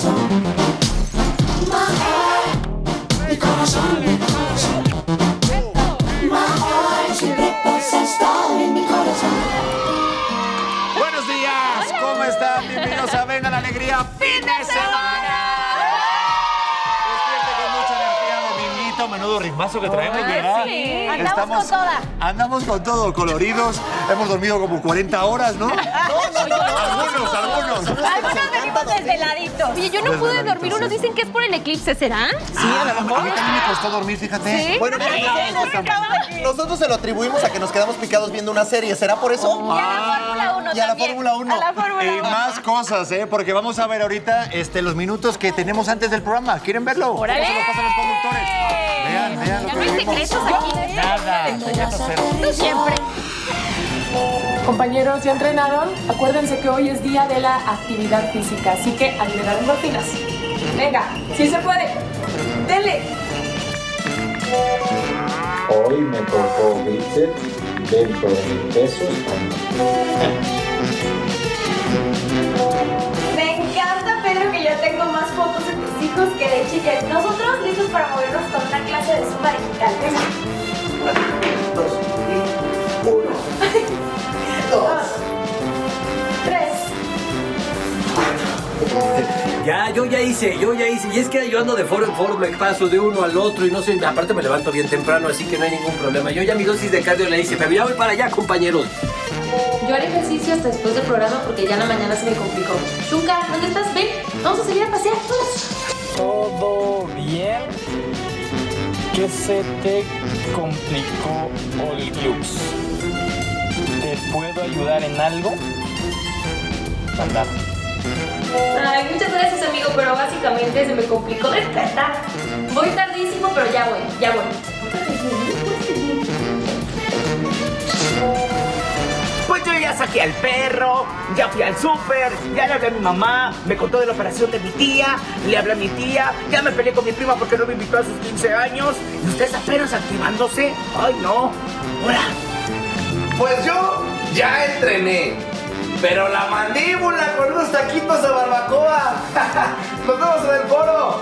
corazón. Mi corazón, mi corazón. Siempre vas a estar en mi corazón. Buenos días, ¿cómo están? Bienvenidos a Venga la Alegría, fin de semana. Despierte con mucha energía, dominguito, menudo ritmazo que traemos, ¿verdad? Sí, andamos con toda. Andamos con todo, coloridos. Hemos dormido como 40 horas, ¿no? No. Algunos. Algunos venimos desveladitos. Oye, yo no pude dormir. Unos dicen que es por el eclipse, ¿será? Sí, a lo mejor. A mí también me costó dormir, fíjate. ¿Sí? Bueno, nosotros se lo atribuimos a que nos quedamos picados viendo una serie. ¿Será por eso? Y a la Fórmula 1 Y a la también. Fórmula 1. A la Fórmula 1. Y más cosas, Porque vamos a ver ahorita los minutos que tenemos antes del programa. ¿Quieren verlo? ¡Órale! ¿Cómo se lo pasan los conductores? Vean lo Ya que no hay vivimos. secretos aquí. Nada, secretos cero. Tú siempre. Compañeros, ¿ya entrenaron? Acuérdense que hoy es día de la actividad física, así que a liberar endorfinas. Venga, sí se puede. ¡Denle! Hoy me tocó bíceps dentro de mis pesos. Me encanta, Pedro, que ya tengo más fotos de tus hijos que de chicas. Nosotros listos para movernos con una clase de zumba digital. Venga. 2 y 1. 2. 3. Yo ya hice. Y es que yo ando de foro en foro, me paso de uno al otro y no sé, aparte me levanto bien temprano, así que no hay ningún problema. Yo ya mi dosis de cardio la hice, pero ya voy para allá, compañeros. Yo haré ejercicio hasta después del programa porque ya en la mañana se me complicó. Shunka, ¿dónde estás? Ven, vamos a salir a pasear. ¿Todo bien? ¿Qué se te complicó, Olgiux? ¿Te puedo ayudar en algo? Anda. Ay, muchas gracias, amigo, pero básicamente se me complicó despertar. Voy tardísimo, pero ya voy. Pues yo ya saqué al perro, ya fui al súper, ya le hablé a mi mamá, me contó de la operación de mi tía, le hablé a mi tía, ya me peleé con mi prima porque no me invitó a sus 15 años. ¿Y ustedes apenas activándose? ¡Ay, no! ¡Ahora! Pues yo ya entrené. Pero la mandíbula con unos taquitos de barbacoa. Nos vemos en el foro.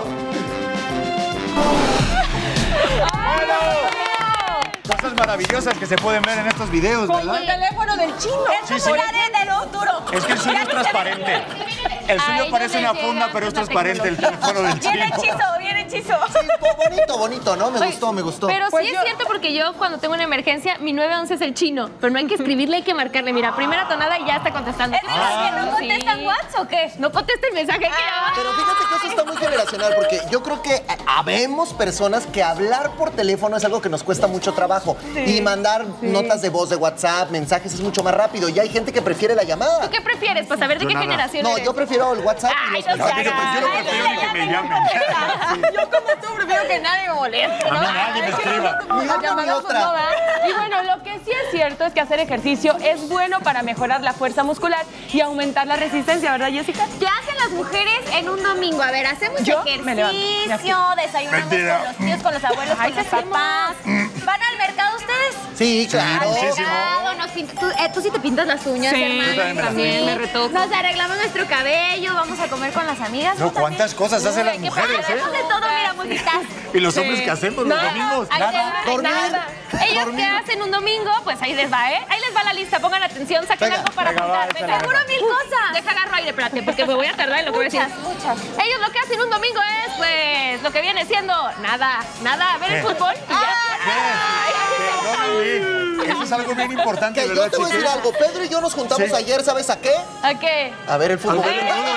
Cosas maravillosas que se pueden ver en estos videos, Con ¿verdad? el teléfono del chino. Sí, Es sí. como la arena del futuro. Es que el suyo es transparente. El suyo Ay, parece no me una funda, llega pero es la transparente el teléfono del Bien chino. hechizo, bien hechizo. Bonito, ¿no? Me gustó. Pero Pues sí yo- es cierto porque yo cuando tengo una emergencia, mi 911 es el chino. Pero no hay que escribirle, hay que marcarle. Mira, primera tonada y ya está contestando. ¿Es de los que no contestan WhatsApp o qué? No contesta el mensaje. Pero fíjate que eso está muy generacional porque yo creo que habemos personas que hablar por teléfono es algo que nos cuesta mucho trabajo. Y mandar notas de voz de WhatsApp, mensajes es mucho más rápido. Y hay gente que prefiere la llamada. ¿Tú qué prefieres? Pues a ver de Yo qué nada. generación No, eres. yo prefiero el WhatsApp y Ay, los no se mensajes. hagan. Yo no Ay, prefiero ni que me llamen. Yo como tú prefiero que nadie me moleste. A mí nadie me escriba. Ni una ni otra. Y bueno, lo que sí es cierto es que hacer ejercicio es bueno para mejorar la fuerza muscular y aumentar la resistencia, ¿verdad, Jessica? ¿Qué hacen las mujeres en un domingo? A ver, hacemos Yo me levanto. ejercicio, desayunamos Mentira. con los tíos, con los abuelos, con los papás. ¿Van al mercado ustedes? Sí, claro. muchísimo. Tú sí te pintas las uñas, Sí, hermano. también me retoco. Nos arreglamos nuestro cabello, vamos a comer con las amigas. No, ¿tú también? ¿cuántas cosas hacen las Qué mujeres, padre, hacemos de todo, mira, multitask. Y los hombres que hacemos los domingos, Ahí nada. les va, Dormir. nada. Ellos Dormir. que hacen un domingo, pues ahí les va, Ahí les va la lista, pongan atención, saquen Venga, algo para venga, va, apuntar. échala. Seguro 1000 cosas. Deja agarro aire, espérate, porque me voy a tardar en lo que voy a decir. Muchas. Ellos lo que hacen un domingo es, pues, lo que viene siendo nada, ver el fútbol y ya. Perdóname. Eso es algo bien importante, Que ¿verdad, yo te voy a decir chiquis? algo. Pedro y yo nos juntamos Sí. ayer, ¿sabes a qué? ¿A qué? A ver el fútbol.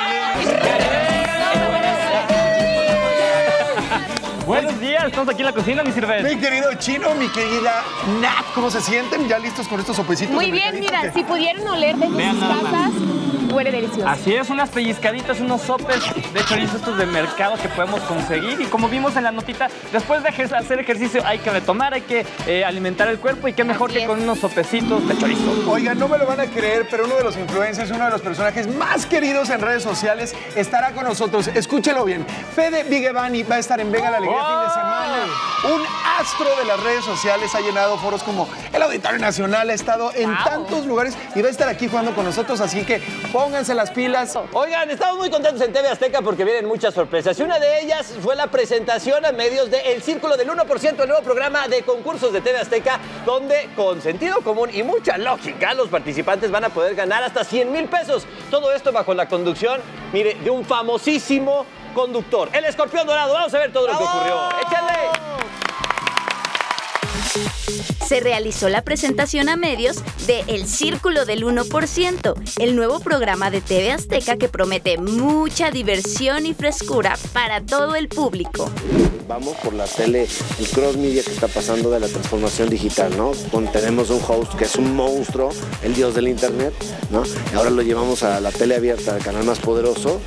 Buenos días, estamos aquí en la cocina, mi sirve. Mi querido Chino, mi querida Nat, ¿cómo se sienten? ¿Ya listos con estos sopecitos? Muy de bien, mercadito? mira, si pudieran oler de Vean sus nada más. casas, huele delicioso. Así es, unas pellizcaditas, unos sopes de chorizo estos de mercado que podemos conseguir. Y como vimos en la notita, después de hacer ejercicio hay que retomar, hay que alimentar el cuerpo. Y qué mejor que con unos sopecitos de chorizo. Oigan, no me lo van a creer, pero uno de los influencers, uno de los personajes más queridos en redes sociales, estará con nosotros. Escúchelo bien. Fede Vigevani va a estar en Venga la Alegría fin de semana. Un astro de las redes sociales ha llenado foros como el Auditorio Nacional, ha estado en tantos lugares y va a estar aquí jugando con nosotros, así que pónganse las pilas. Oigan, estamos muy contentos en TV Azteca porque vienen muchas sorpresas y una de ellas fue la presentación a medios de El Círculo del 1%, el nuevo programa de concursos de TV Azteca, donde con sentido común y mucha lógica los participantes van a poder ganar hasta 100,000 pesos. Todo esto bajo la conducción, mire, de un famosísimo conductor, el Escorpión Dorado. Vamos a ver todo lo que ocurrió. ¡Échale! Se realizó la presentación a medios de El Círculo del 1%, el nuevo programa de TV Azteca que promete mucha diversión y frescura para todo el público. Vamos por la tele, el cross media que está pasando de la transformación digital, ¿no? Tenemos un host que es un monstruo, el dios del internet, ¿no? Y ahora lo llevamos a la tele abierta, al canal más poderoso,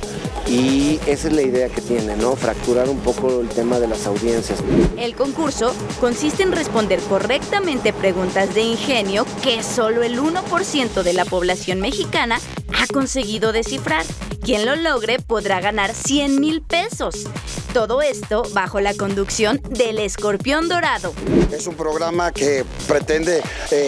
y esa es la idea que tiene, ¿no? Fracturar un poco el tema de las audiencias. El concurso consiste en responder correctamente preguntas de ingenio que solo el 1% de la población mexicana ha conseguido descifrar. Quien lo logre podrá ganar 100,000 pesos. Todo esto bajo la conducción del Escorpión Dorado. Es un programa que pretende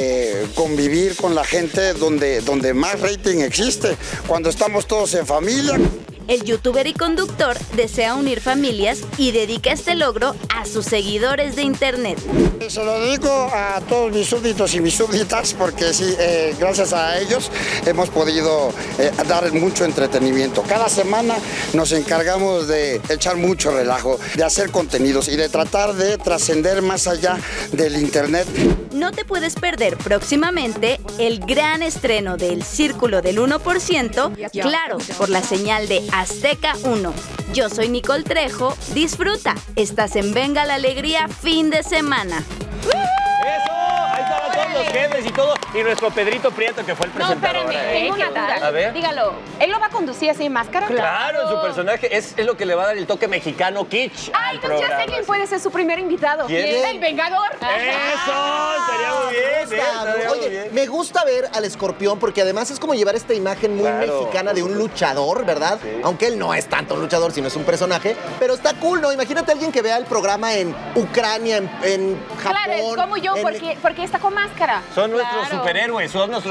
convivir con la gente donde más rating existe, cuando estamos todos en familia. El youtuber y conductor desea unir familias y dedica este logro a sus seguidores de internet. Se lo dedico a todos mis súbditos y mis súbditas porque sí, gracias a ellos hemos podido dar mucho entretenimiento. Cada semana nos encargamos de echar mucho relajo, de hacer contenidos y de tratar de trascender más allá del internet. No te puedes perder próximamente el gran estreno del Círculo del 1%, claro, por la señal de Azteca 1. Yo soy Nicole Trejo, disfruta. Estás en Venga la Alegría fin de semana. ¡Eso! Ahí estaban todos los jefes y todo. Y nuestro Pedrito Prieto, que fue el presentador. No, espérame, tengo una duda. A ver. Dígalo, ¿él lo va a conducir así en máscara? Claro, en su personaje es lo que le va a dar el toque mexicano kitsch al entonces ya sé programa. quién puede ser su primer invitado. ¿Quién? El Vengador. ¡Eso! Estaría muy bien. Oye, me gusta ver al Escorpión porque además es como llevar esta imagen muy mexicana de un luchador, ¿verdad? Sí. Aunque él no es tanto un luchador, sino es un personaje. Pero está cool, ¿no? Imagínate a alguien que vea el programa en Ucrania, en Japón. Claro, es como yo, porque está con máscara. Son nuestros superhéroes,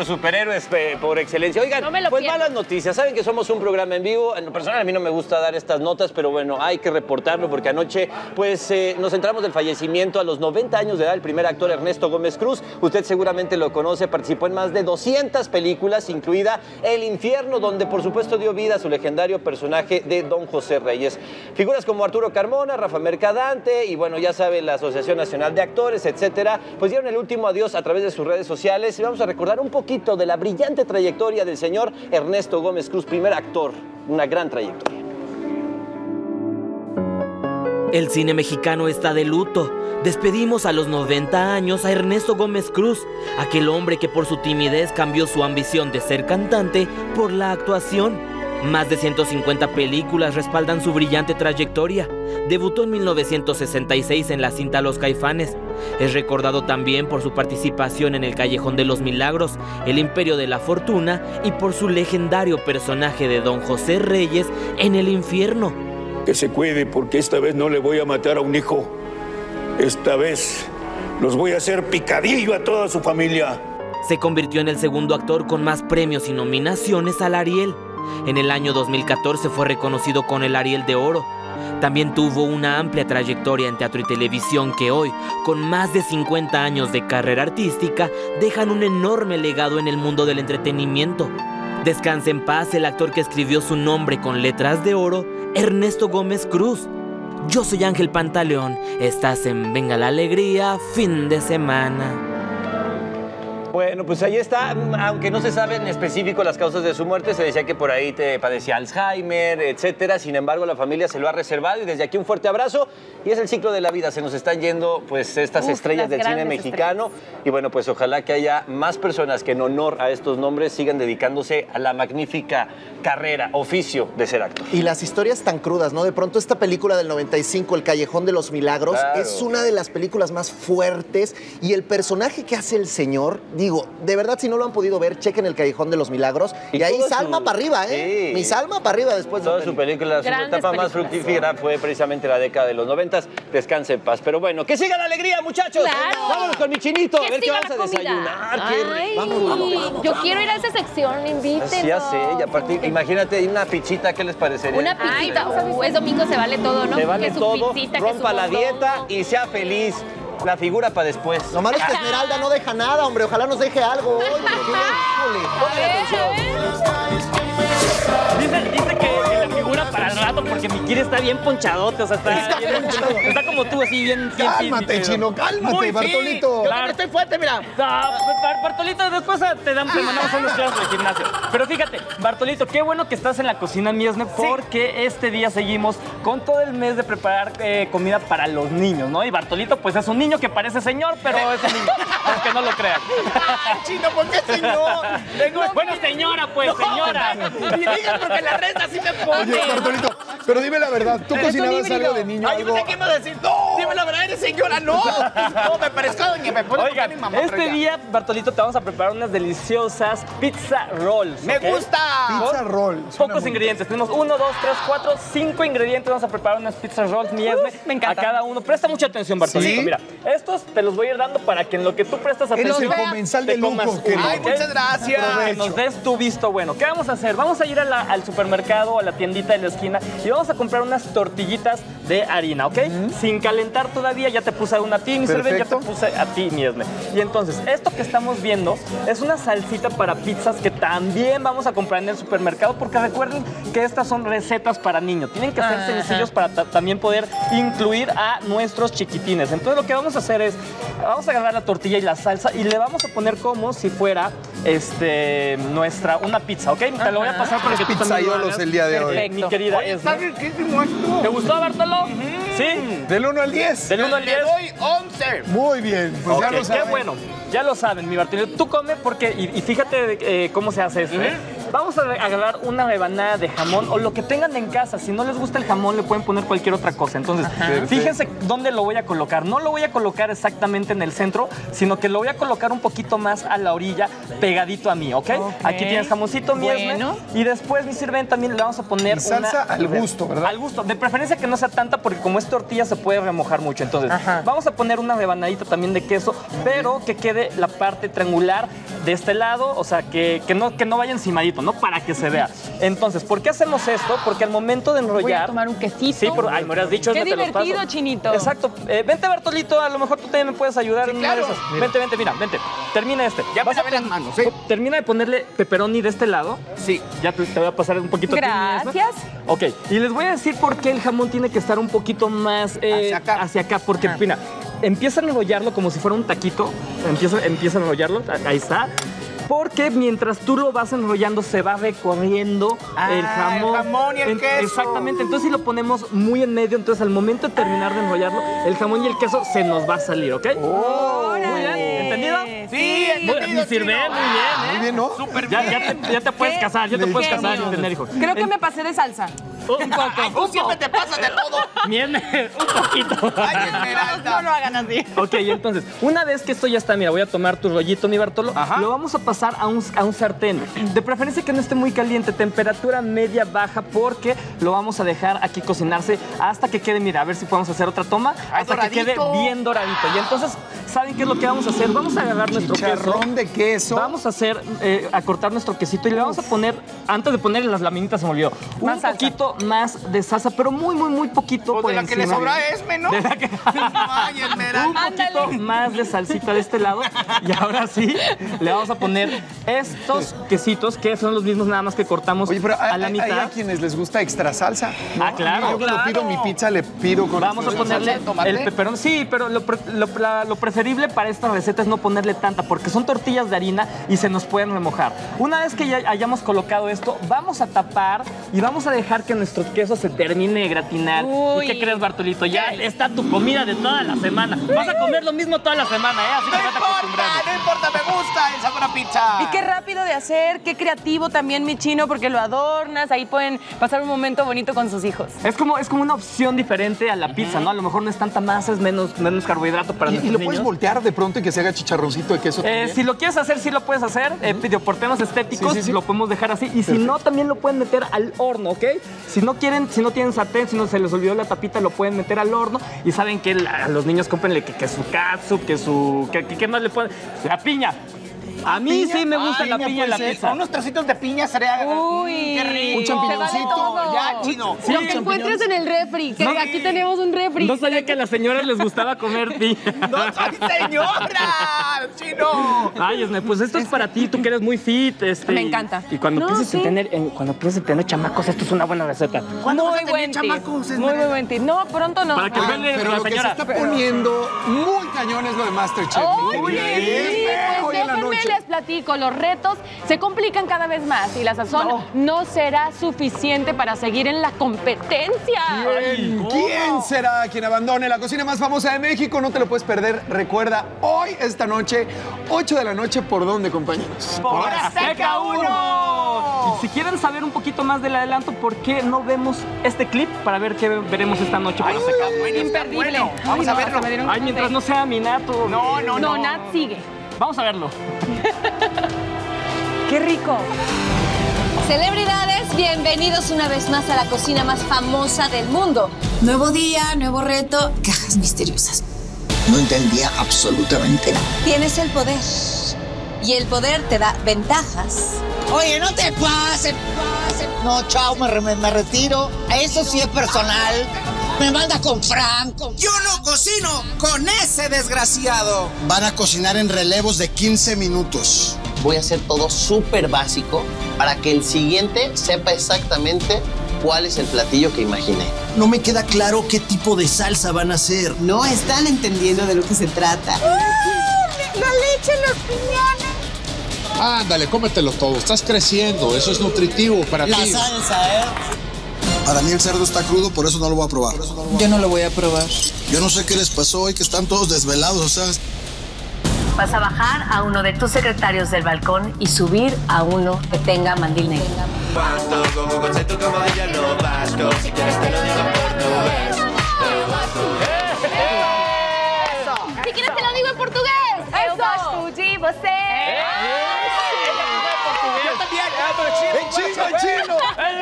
por excelencia. Oigan, pues malas noticias. Saben que somos un programa en vivo. En lo personal a mí no me gusta dar estas notas, pero bueno, hay que reportarlo porque anoche pues nos enteramos del fallecimiento a los 90 años de edad del primer actor Ernesto Gómez Cruz. Usted seguramente lo conoce, participó en más de 200 películas, incluida El Infierno, donde por supuesto dio vida a su legendario personaje de Don José Reyes. Figuras como Arturo Carmona, Rafa Mercadante y bueno, ya sabe, la Asociación Nacional de Actores, etcétera, pues dieron el último adiós a través de sus redes sociales y vamos a recordar un poquito de la brillante trayectoria del señor Ernesto Gómez Cruz, primer actor, una gran trayectoria. El cine mexicano está de luto. Despedimos a los 90 años a Ernesto Gómez Cruz, aquel hombre que por su timidez cambió su ambición de ser cantante por la actuación. Más de 150 películas respaldan su brillante trayectoria. Debutó en 1966 en la cinta Los Caifanes. Es recordado también por su participación en El Callejón de los Milagros, El Imperio de la Fortuna y por su legendario personaje de Don José Reyes en El Infierno. Que se cuide porque esta vez no le voy a matar a un hijo. Esta vez los voy a hacer picadillo a toda su familia. Se convirtió en el segundo actor con más premios y nominaciones al Ariel. En el año 2014 fue reconocido con el Ariel de Oro. También tuvo una amplia trayectoria en teatro y televisión que hoy, con más de 50 años de carrera artística, dejan un enorme legado en el mundo del entretenimiento. Descanse en paz el actor que escribió su nombre con letras de oro, Ernesto Gómez Cruz. Yo soy Ángel Pantaleón, estás en Venga la Alegría, fin de semana. Bueno, pues ahí está, aunque no se sabe en específico las causas de su muerte, se decía que por ahí te padecía Alzheimer, etcétera. Sin embargo, la familia se lo ha reservado y desde aquí un fuerte abrazo. Y es el ciclo de la vida, se nos están yendo pues estas estrellas del cine mexicano. Y bueno, pues ojalá que haya más personas que en honor a estos nombres sigan dedicándose a la magnífica carrera, oficio de ser actor. Y las historias tan crudas, ¿no? De pronto esta película del 95, El Callejón de los Milagros, es una de las películas más fuertes y el personaje que hace el señor digo, de verdad, si no lo han podido ver, chequen El Callejón de los Milagros. Y ahí Salma para arriba, ¿eh? Sí. Mi Salma para arriba después de toda su película, su etapa más fructífera fue precisamente la década de los 90. Descanse en paz. Pero bueno, que siga la alegría, muchachos. Claro. Vámonos con mi chinito. A ver qué siga vas la a comida. desayunar. Ay, Vamos. yo quiero ir a esa sección, invítenos. Ya sé, y aparte, imagínate una pizzita, ¿qué les parecería? Una pizzita. Es domingo, se vale todo, ¿no? Se vale que su todo, pizzita, rompa que su la mondongo. dieta y sea feliz. La figura para después. Lo malo es que Esmeralda no deja nada, hombre. Ojalá nos deje algo hoy. Dice que la figura para el rato porque mi Kiri está bien ponchadote, o sea, está como tú, así bien... Cálmate, Chino, cálmate, Bartolito. Claro, estoy fuerte, mira. Bartolito, después te mandamos unos clases de gimnasio. Pero fíjate, Bartolito, qué bueno que estás en la cocina Miesme porque este día seguimos con todo el mes de preparar comida para los niños, ¿no? Y Bartolito, pues es un niño que parece señor, pero es un niño, aunque no lo crean. Ay, Chino, ¿por qué señor? Bueno, señora, pues, señora. Y digan porque la renta sí me pone. Oye, Bartolito, pero dime la verdad, ¿tú cocinabas algo de niño? Ay, yo pensé que iba a decir, no, dime la verdad, eres señora, no. No, me parezco a doña Pepe. Oigan, mi mamá, este día, Bartolito, te vamos a preparar unas deliciosas pizza rolls. ¡Me gusta! Pizza roll. Pocos ingredientes. Tenemos 1, 2, 3, 4, 5 ingredientes. Vamos a preparar unas pizza rolls, Miesme. Me encanta. A cada uno. Presta mucha atención, Bartolito. ¿Sí? Mira, estos te los voy a ir dando para que en lo que tú prestas atención. Eres el comensal de te comas lujo, uno, querido. Ay, muchas gracias. Que nos des tu visto bueno. ¿Qué vamos a hacer? Vamos a ir al supermercado, a la tiendita de la esquina y vamos a comprar unas tortillitas de harina, ¿ok? Sin calentar todavía, ya te puse una a ti, mi cerveza, ya te puse a ti, Miesme. Y entonces, esto que estamos viendo es una salsita para pizzas que también vamos a comprar en el supermercado porque recuerden que estas son recetas para niños. Tienen que ser sencillos para también poder incluir a nuestros chiquitines. Entonces, lo que vamos a hacer es, vamos a agarrar la tortilla y la salsa y le vamos a poner como si fuera una pizza, ¿ok? Te lo voy a pasar para que tú también lo hagas. El día de hoy. Mi querida Oye, está Esme. riquísimo esto. ¿Te gustó, Bartolo? Sí. Del 1 al 10. Del 1 al 10. Le doy 11. Muy bien, pues ya Ok, lo saben. qué bueno. Ya lo saben, mi Bartolito. Tú come porque, y fíjate cómo se hace esto, ¿eh? Vamos a agarrar una rebanada de jamón o lo que tengan en casa. Si no les gusta el jamón, le pueden poner cualquier otra cosa. Entonces, fíjense dónde lo voy a colocar. No lo voy a colocar exactamente en el centro, sino que lo voy a colocar un poquito más a la orilla, pegadito a mí, ¿ok? Aquí tienes jamoncito, Miesme. Y después, mi sirven, también le vamos a poner salsa al gusto, ¿verdad? Al gusto. De preferencia que no sea tanta porque como es tortilla se puede remojar mucho. Entonces, vamos a poner una rebanadita también de queso, pero que quede la parte triangular de este lado, o sea, que no vaya encimadito, ¿no? Para que se vea. Entonces, ¿por qué hacemos esto? Porque al momento de enrollar... Voy a tomar un quesito. Sí, pero, ay, me hubieras dicho... Qué te los divertido, paso. Chinito. Exacto. Vente, Bartolito, a lo mejor tú también me puedes ayudar. Sí, claro. Vente, mira, vente. Termina este. Ya me lavé las manos, ¿eh? Termina de ponerle pepperoni de este lado. Sí. Ya te voy a pasar un poquito. Gracias. Ok, y les voy a decir por qué el jamón tiene que estar un poquito más hacia acá. Porque, mira, empiezan a enrollarlo como si fuera un taquito. Empiezan a enrollarlo. Ahí está. Porque mientras tú lo vas enrollando se va recorriendo el jamón. El jamón y el queso. Exactamente. Entonces si lo ponemos muy en medio, entonces al momento de terminar de enrollarlo, el jamón y el queso se nos va a salir, ¿ok? Muy bien. ¿Entendido? Sí, entendido, Me sirve Chino. muy bien, ¿eh? Muy bien, ¿no? Súper bien. Ya te puedes casar, ya te puedes casar y tener hijos. Creo que me pasé de salsa. Un Ay, tú siempre te pasas de todo. Bien, un poquito. Ay, Esmeralda. No lo hagan así. Ok, entonces, una vez que esto ya está, mira, voy a tomar tu rollito, mi Bartolo, lo vamos a pasar a un sartén. De preferencia que no esté muy caliente, temperatura media baja, porque lo vamos a dejar aquí cocinarse hasta que quede, mira, a ver si podemos hacer otra toma, hasta que quede bien doradito. Y entonces, ¿saben qué es lo que vamos a hacer? Vamos a agarrar nuestro queso. Chicharrón de queso. Vamos a cortar nuestro quesito y le vamos a poner, antes de ponerle las laminitas, se me olvidó, un poquito más de salsa, pero muy poquito por de la que le encima. sobra a Esme, ¿no? Ay, Esmeralda. Un poquito más de salsita de este lado. Y ahora sí, le vamos a poner estos quesitos, que son los mismos nada más que cortamos a la mitad. Hay a quienes les gusta extra salsa. Ah, claro. Yo cuando pido mi pizza le pido con Vamos a ponerle el peperón. Sí, pero lo preferible para esta receta es no ponerle tanta, porque son tortillas de harina y se nos pueden remojar. Una vez que ya hayamos colocado esto, vamos a tapar y vamos a dejar que nuestro queso se termine de gratinar. Uy. ¿Y qué crees, Bartolito? Ya está tu comida de toda la semana. Vas a comer lo mismo toda la semana, ¿eh? Así que vete acostumbrando. No importa, me gusta el sabor a pizza. Y qué rápido de de hacer, qué creativo también, mi chino, porque lo adornas, ahí pueden pasar un momento bonito con sus hijos. Es como una opción diferente a la pizza, ¿no? A lo mejor no es tanta masa, es menos carbohidrato para nuestros ¿Y lo niños. puedes voltear de pronto y que se haga chicharroncito de queso también? Si lo quieres hacer, sí lo puedes hacer. Por temas estéticos, lo podemos dejar así. Y si no, también lo pueden meter al horno, ¿ok? Si no tienen sartén, si no se les olvidó la tapita, lo pueden meter al horno. Y saben que a los niños cómprenle que su catsup, ¿qué más le pueden? La piña. A mí sí me gusta la piña en la pizza. Con unos trocitos de piña sería... Uy, qué rico. Un champiñoncito. Ya, chino. Lo que encuentres en el refri, que aquí tenemos un refri. No sabía que a las señoras les gustaba comer piña. ¡No soy señora! ¡Chino! Ay, Esme, pues esto es para ti, tú que eres muy fit. Me encanta. Y cuando empieces a tener chamacos, esto es una buena receta. ¿Cuándo vas a Muy tener buen tip. chamacos, Muy buen tip. No, pronto no. Para que vean Pero la lo que se señora. está poniendo muy cañón es lo de Masterchef. Oye, Hoy pues en la déjenme noche. les platico, los retos se complican cada vez más y la sazón no será suficiente para seguir en la competencia. ¿Quién será quien abandone la cocina más famosa de México? No te lo puedes perder. Recuerda, hoy, esta noche, 8 de la noche, ¿por dónde, compañeros? ¡Por Azteca 1! Y si quieren saber un poquito más del adelanto, ¿por qué no vemos este clip para ver qué veremos esta noche por Azteca? Imperdible. Vamos a verlo. Ay, mientras no sea mi Nato. No, Nat sigue. Vamos a verlo. ¡Qué rico! Celebridades, bienvenidos una vez más a la cocina más famosa del mundo. Nuevo día, nuevo reto, cajas misteriosas. No entendía absolutamente nada. Tienes el poder y el poder te da ventajas. Oye, no te pases. No, chao, me retiro. Eso sí es personal. Me manda con Franco. Yo no cocino con ese desgraciado. Van a cocinar en relevos de 15 minutos. Voy a hacer todo súper básico para que el siguiente sepa exactamente cuál es el platillo que imaginé. No me queda claro qué tipo de salsa van a hacer. No están entendiendo de lo que se trata. La leche en los piñones. Ándale, cómetelo todo. Estás creciendo. Eso es nutritivo para ti. La salsa, ¿eh? Para mí el cerdo está crudo, por eso no lo voy a probar. Yo no lo voy a probar. Yo no sé qué les pasó hoy, que están todos desvelados, o sea... Vas a bajar a uno de tus secretarios del balcón y subir a uno que tenga mandil negro. Si quieres te lo digo en portugués. Eu gosto de você. Yo también. ¡En chino!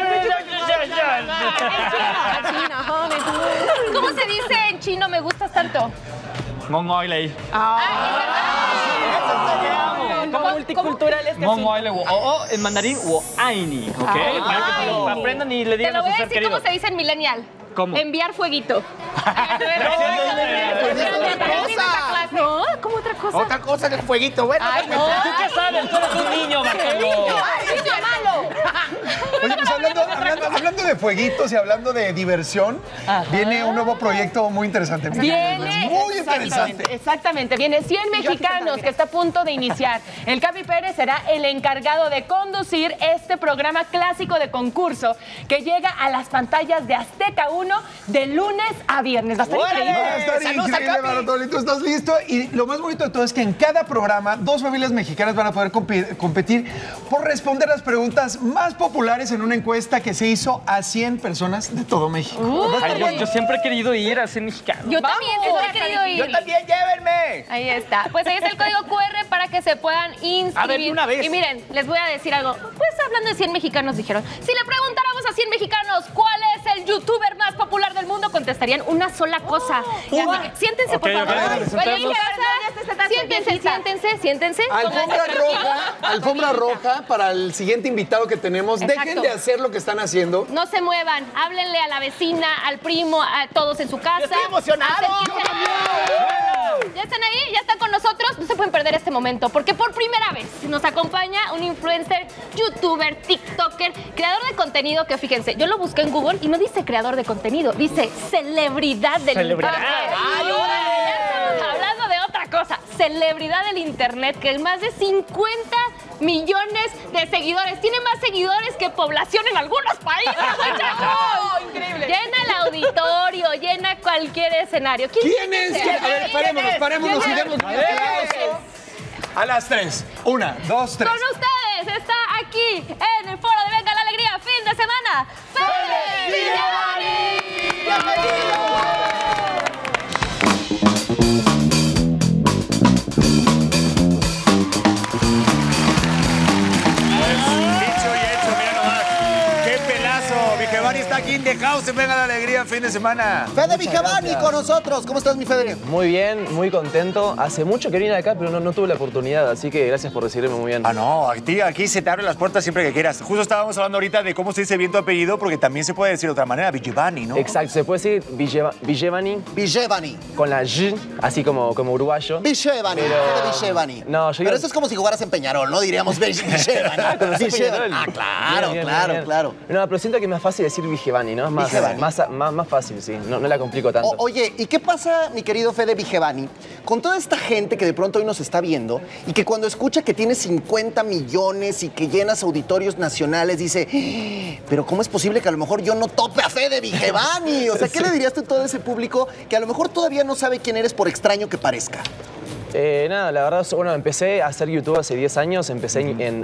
¿Cómo se dice en chino me gustas tanto? Mongoilei. ¿Cómo multiculturales que Mongoilei o en mandarín o aini, ¿ok? Para que lo aprendan y le Te digan lo a voy su a ser decir querido. cómo se dice en millennial. ¿Cómo? Enviar fueguito. No, ¿cómo otra cosa? Otra cosa que el fueguito. Bueno, Ay, no. ¿Tú qué sabes? Tú eres un niño, Marcelo. ¡Niño malo! Oye, pues hablando de fueguitos y hablando de diversión, viene un nuevo proyecto muy interesante. Viene muy interesante. Exactamente, viene 100 mexicanos que está a punto de iniciar. El Capi Pérez será el encargado de conducir este programa clásico de concurso que llega a las pantallas de Azteca 1 de lunes a viernes. Va a estar increíble. Va a estar increíble, Maratón. ¿Tú estás listo? Y lo más bonito de todo es que en cada programa 2 familias mexicanas van a poder competir por responder las preguntas más populares en una encuesta que se hizo a 100 personas de todo México. Ay, yo siempre he querido ir a ser mexicano. Yo también siempre he querido ir. Yo también, llévenme. Ahí está. Pues ahí está el código QR para que se puedan inscribir. A ver, de una vez. Y miren, les voy a decir algo. Pues hablando de 100 mexicanos, dijeron, si le preguntáramos a 100 mexicanos cuál es el youtuber más popular del mundo, contestarían una sola cosa. Y así que siéntense, por favor. Bueno, en casa, siéntense. Alfombra roja para el siguiente invitado que tenemos. Exacto. Dejen de hacer lo que están haciendo. No se muevan, háblenle a la vecina, al primo, a todos en su casa. ¡Estoy emocionado! ¿Ya están ahí? ¿Ya están con nosotros? No se pueden perder este momento, porque por primera vez nos acompaña un influencer, youtuber, tiktoker, creador de contenido que, fíjense, yo lo busqué en Google y no dice creador de contenido, dice celebridad del internet. ¡Ay, Ya estamos hablando de otra cosa, celebridad del internet, que es más de 50 millones de seguidores. Tiene más seguidores que población en algunos países, muchachos. Increíble. Llena el auditorio, llena cualquier escenario. ¿Quién es? A ver, parémonos y demos a las 3. 1, 2, 3. Con ustedes aquí en el foro de Venga la Alegría, fin de semana. ¡Fede Vigevani! ¡Bienvenido! Vigevani está aquí en The House, se Venga la Alegría, fin de semana. Fede Vigevani con nosotros. ¿Cómo estás, mi Fede? Muy bien, muy contento. Hace mucho que vine acá, pero no tuve la oportunidad, así que gracias por recibirme muy bien. Ah, no, aquí se te abren las puertas siempre que quieras. Justo estábamos hablando ahorita de cómo se dice bien tu apellido, porque también se puede decir de otra manera, Vigevani, ¿no? Exacto, se puede decir Vigevani. Vigevani. Con la Y, así como uruguayo. Vigevani, Fede Vigevani. No, pero eso es como si jugaras en Peñarol, ¿no? Diríamos Vigevani. Claro. No, pero siento que es más fácil decir Vigevani, ¿no? Es más fácil, sí. No la complico tanto. Oye, ¿y qué pasa, mi querido Fede Vigevani, con toda esta gente que de pronto hoy nos está viendo y que cuando escucha que tienes 50 millones y que llenas auditorios nacionales dice, pero ¿cómo es posible que a lo mejor yo no tope a Fede Vigevani? O sea, ¿qué le dirías tú a todo ese público que a lo mejor todavía no sabe quién eres por extraño que parezca? Nada, la verdad, bueno, empecé a hacer YouTube hace 10 años, empecé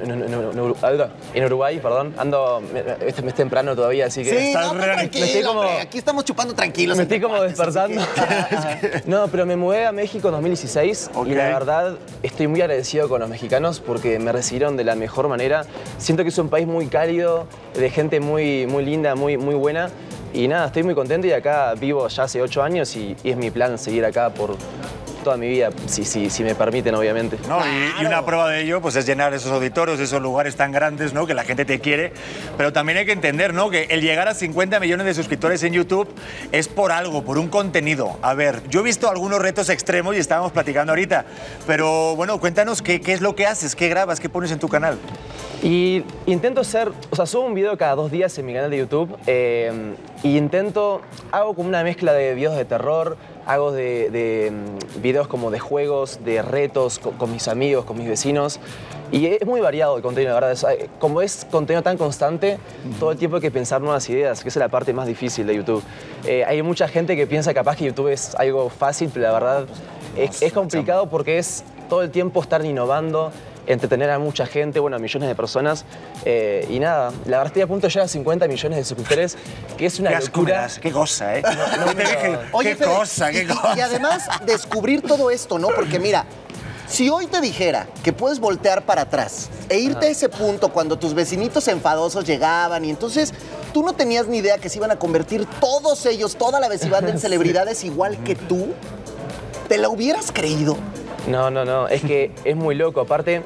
en Uruguay, perdón. Es temprano todavía, así que... Sí, tranquilo, aquí estamos chupando tranquilos. Me estoy como despertando. No, pero me mudé a México en 2016 y la verdad estoy muy agradecido con los mexicanos porque me recibieron de la mejor manera. Siento que es un país muy cálido, de gente muy linda, muy buena. Y nada, estoy muy contento y acá vivo ya hace 8 años y es mi plan seguir acá por toda mi vida, si me permiten, obviamente. No, y una prueba de ello pues es llenar esos auditorios, esos lugares tan grandes, ¿no? Que la gente te quiere. Pero también hay que entender, ¿no? Que el llegar a 50 millones de suscriptores en YouTube es por algo, por un contenido. A ver, yo he visto algunos retos extremos y estábamos platicando ahorita. Pero bueno, cuéntanos qué es lo que haces, qué grabas, qué pones en tu canal. Y intento subo un video cada 2 días en mi canal de YouTube y hago como una mezcla de videos de terror, hago de videos como de juegos, de retos con mis amigos, con mis vecinos. Y es muy variado el contenido, la verdad. Como es contenido tan constante, todo el tiempo hay que pensar nuevas ideas, que esa es la parte más difícil de YouTube. Hay mucha gente que piensa capaz que YouTube es algo fácil, pero la verdad es complicado porque es todo el tiempo estar innovando, entretener a mucha gente, bueno, a millones de personas. Y nada, la verdad estoy a punto de llegar a 50 millones de suscriptores, que es una locura. Qué cosa, ¿eh? Oye, qué cosa. Y además, descubrir todo esto, ¿no? Porque mira, si hoy te dijera que puedes voltear para atrás e irte a ese punto cuando tus vecinitos enfadosos llegaban y entonces tú no tenías ni idea que se iban a convertir todos ellos, toda la vecindad en celebridades igual que tú, ¿te la hubieras creído? No, es que es muy loco. Aparte,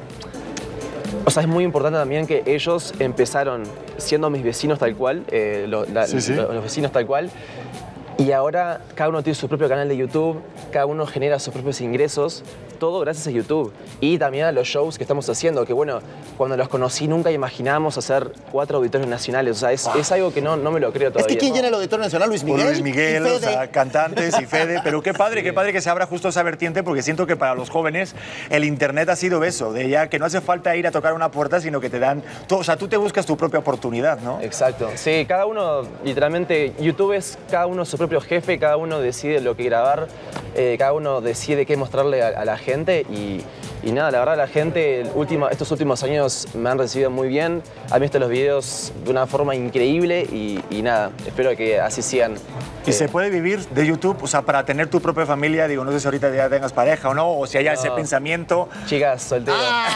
o sea, es muy importante también que ellos empezaron siendo mis vecinos tal cual, los vecinos tal cual, y ahora cada uno tiene su propio canal de YouTube, cada uno genera sus propios ingresos, todo gracias a YouTube. Y también a los shows que estamos haciendo, que bueno, cuando los conocí nunca imaginábamos hacer 4 auditorios nacionales. O sea, es algo que no me lo creo todavía. Es que ¿quién llena el Auditorio Nacional? Luis Miguel. Luis Miguel, o sea, cantantes y Fede. Pero qué padre que se abra justo esa vertiente, porque siento que para los jóvenes el Internet ha sido eso, de ya que no hace falta ir a tocar una puerta, sino que te dan... O sea, tú te buscas tu propia oportunidad, ¿no? Exacto. Sí, cada uno, literalmente, YouTube es cada uno su propio jefe, cada uno decide lo que grabar, cada uno decide qué mostrarle a la gente y nada, la verdad la gente estos últimos años me han recibido muy bien, han visto los videos de una forma increíble y nada, espero que así sigan. ¿Y se puede vivir de YouTube? O sea, para tener tu propia familia, digo, no sé si ahorita ya tengas pareja o no, o si haya ese pensamiento. Chicas, soltero.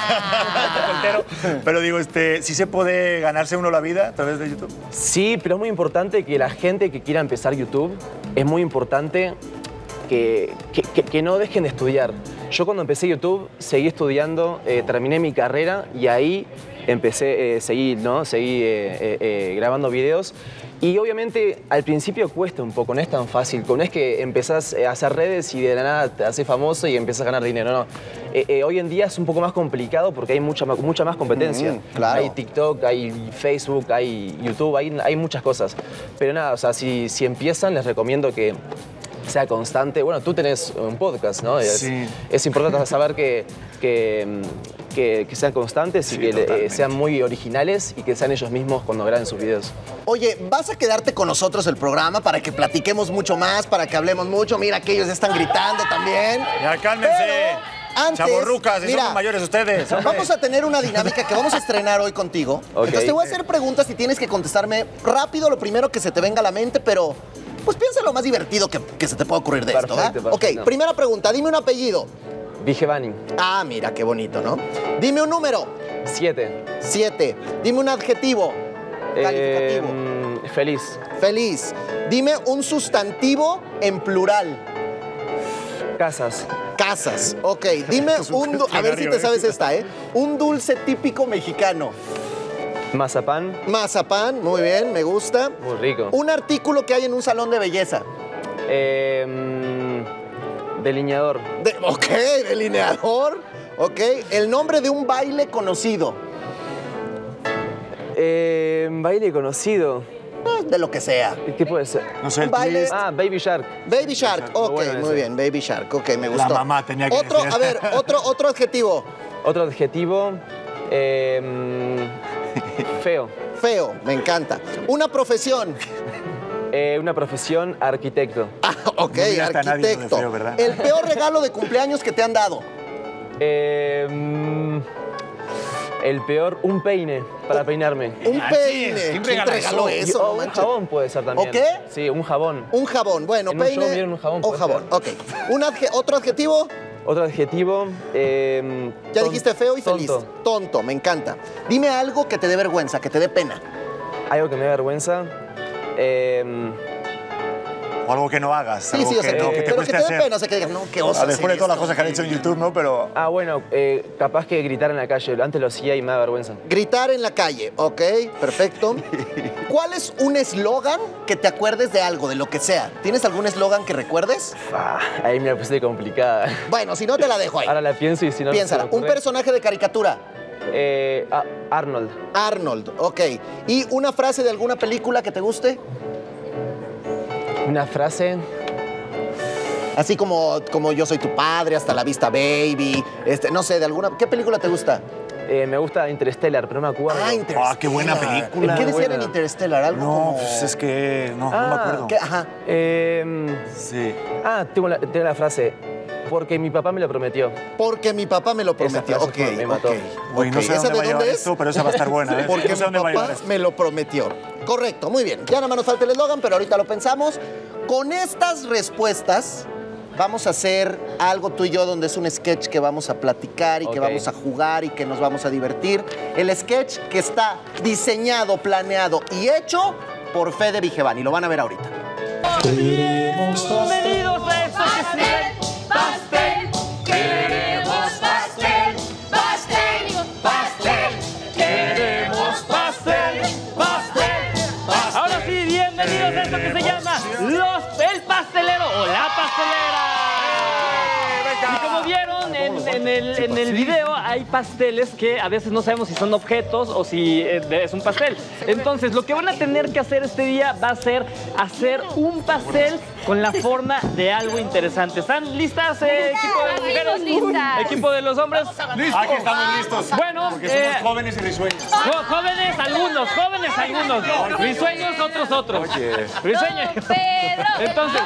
Soltero. Pero digo, ¿sí se puede ganarse uno la vida a través de YouTube? Sí, pero es muy importante que la gente que quiera empezar YouTube, es muy importante que no dejen de estudiar. Yo cuando empecé YouTube seguí estudiando, terminé mi carrera y ahí seguí grabando videos. Y obviamente al principio cuesta un poco, no es tan fácil. No es que empezás a hacer redes y de la nada te haces famoso y empiezas a ganar dinero, no. Hoy en día es un poco más complicado porque hay mucha más competencia. Claro. Hay TikTok, hay Facebook, hay YouTube, hay muchas cosas. Pero nada, o sea, si empiezan les recomiendo que sea constante. Bueno, tú tenés un podcast, ¿no? Sí. Es importante saber que sean constantes y que sean muy originales y que sean ellos mismos cuando graben sus videos. Oye, ¿vas a quedarte con nosotros el programa para que platiquemos mucho más, para que hablemos mucho? Mira que ellos están gritando también. Ya cálmense. antes... Chavorrucas, mira, somos mayores ustedes. hombre. Vamos a tener una dinámica que vamos a estrenar hoy contigo. Ok. Entonces te voy a hacer preguntas y tienes que contestarme rápido lo primero que se te venga a la mente, pero pues piensa lo más divertido que se te pueda ocurrir de esto, ¿va? Perfecto. Ok, primera pregunta, dime un apellido. Vigevani. Ah, mira, qué bonito, ¿no? Dime un número. 7. 7. Dime un adjetivo. Calificativo. Feliz. Feliz. Dime un sustantivo en plural. Casas. Casas. Ok, dime a ver si te sabes esta, ¿eh? Un dulce típico mexicano. Mazapán. Mazapán, muy bien, me gusta. Muy rico. Un artículo que hay en un salón de belleza. Delineador. Ok, delineador. Ok, el nombre de un baile conocido. Baile conocido. De lo que sea. ¿Qué puede ser? No sé, un baile. Ah, Baby Shark. Baby Shark, ok, bueno muy ese. bien, Baby Shark, ok, me gustó. La mamá tenía que otro, decir. a ver, otro adjetivo. Otro adjetivo. Feo. Feo, me encanta. Una profesión. Una profesión, arquitecto. Ah, ok, No miraste a nadie lo de arquitecto. feo, ¿verdad? El peor regalo de cumpleaños que te han dado. El peor, un peine para peinarme. Un peine. ¿Quién ¿Quién te regaló eso? O No un manches. jabón puede ser también. ¿O qué? Sí, un jabón. Un jabón, bueno, En un peine show me dieron un jabón, o puede jabón, ok. ¿Otro adjetivo? Otro adjetivo. Ya dijiste feo y feliz. tonto. Tonto, me encanta. Dime algo que te dé vergüenza, que te dé pena. Algo que me da vergüenza. O algo que no hagas. Sí, algo sí, o sea, que, no, que te pero que cueste te dé hacer. pena, o sea, que digas, no, qué oso. Después de todas las hacer cosas que han esto. hecho en YouTube, ¿no? Pero Bueno, capaz que gritar en la calle. Antes lo hacía y me da vergüenza. Gritar en la calle, ok, perfecto. ¿Cuál es un eslogan que te acuerdes de algo, de lo que sea? ¿Tienes algún eslogan que recuerdes? Ahí me la puse complicada. Bueno, si no te la dejo ahí. Ahora la pienso y si no... Piénsala. se me Un ocurre. personaje de caricatura. Arnold. Arnold, ok. ¿Y una frase de alguna película que te guste? Una frase... Así como Yo soy tu padre, Hasta la vista, baby. No sé, de alguna... ¿Qué película te gusta? Me gusta Interstellar, pero no me acuerdo. Ah, Interstellar. Ah, qué buena película. ¿Qué decían Buena. en Interstellar? Algo no, como... pues es que no me acuerdo. ¿Qué? Ajá. Sí. Tengo la frase. Porque mi papá me lo prometió. Porque mi papá me lo prometió. Esa Ok, frase me mató. Uy, no sé ¿Esa dónde va a de llevar dónde es? esto, pero esa va a estar buena, ¿eh? Porque No sé mi dónde va a llevar papá esto. me lo prometió. Correcto, muy bien. Ya nada más nos falta el eslogan, pero ahorita lo pensamos. Con estas respuestas vamos a hacer algo tú y yo donde es un sketch que vamos a platicar y que Ok. vamos a jugar y que nos vamos a divertir. El sketch que está diseñado, planeado y hecho por Fede Vigevani. Lo van a ver ahorita. Bienvenidos a esto que se pastel. Queremos pastel, pastel, pastel. Queremos pastel, pastel. Ahora sí, bienvenidos a esto que se llama El Pastelero o La Pastelera. Y como vieron en el video, hay pasteles que a veces no sabemos si son objetos o si es un pastel. Entonces, lo que van a tener que hacer este día va a ser hacer un pastel con la forma de algo interesante. ¿Están listas, equipo de mujeres? Listas. Equipo de los hombres. Aquí estamos listos. Bueno, Porque somos jóvenes y risueños. jóvenes algunos. Risueños otros. Risueños. Entonces,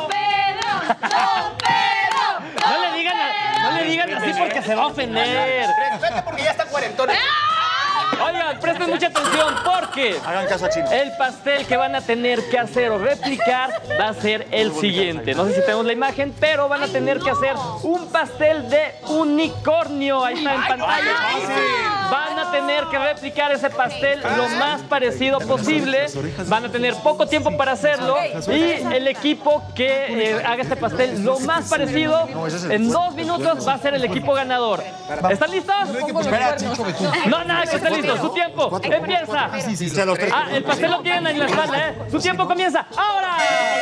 no le digan así porque se va a ofender. Respete porque ya está cuarentona. Oigan, presten mucha atención porque Hagan caso a Chino. el pastel que van a tener que hacer o replicar va a ser el siguiente. No sé si tenemos la imagen, pero van a tener que hacer un pastel de unicornio. Ahí está en pantalla. Van a tener que replicar ese pastel lo más parecido posible. Van a tener poco tiempo para hacerlo. Y el equipo que haga este pastel lo más parecido, en 2 minutos va a ser el equipo ganador. ¿Están listos? No, nada, que estén listos. Su tiempo empieza. Ah, el pastel lo tienen en la espalda, ¿eh? Su tiempo comienza ahora.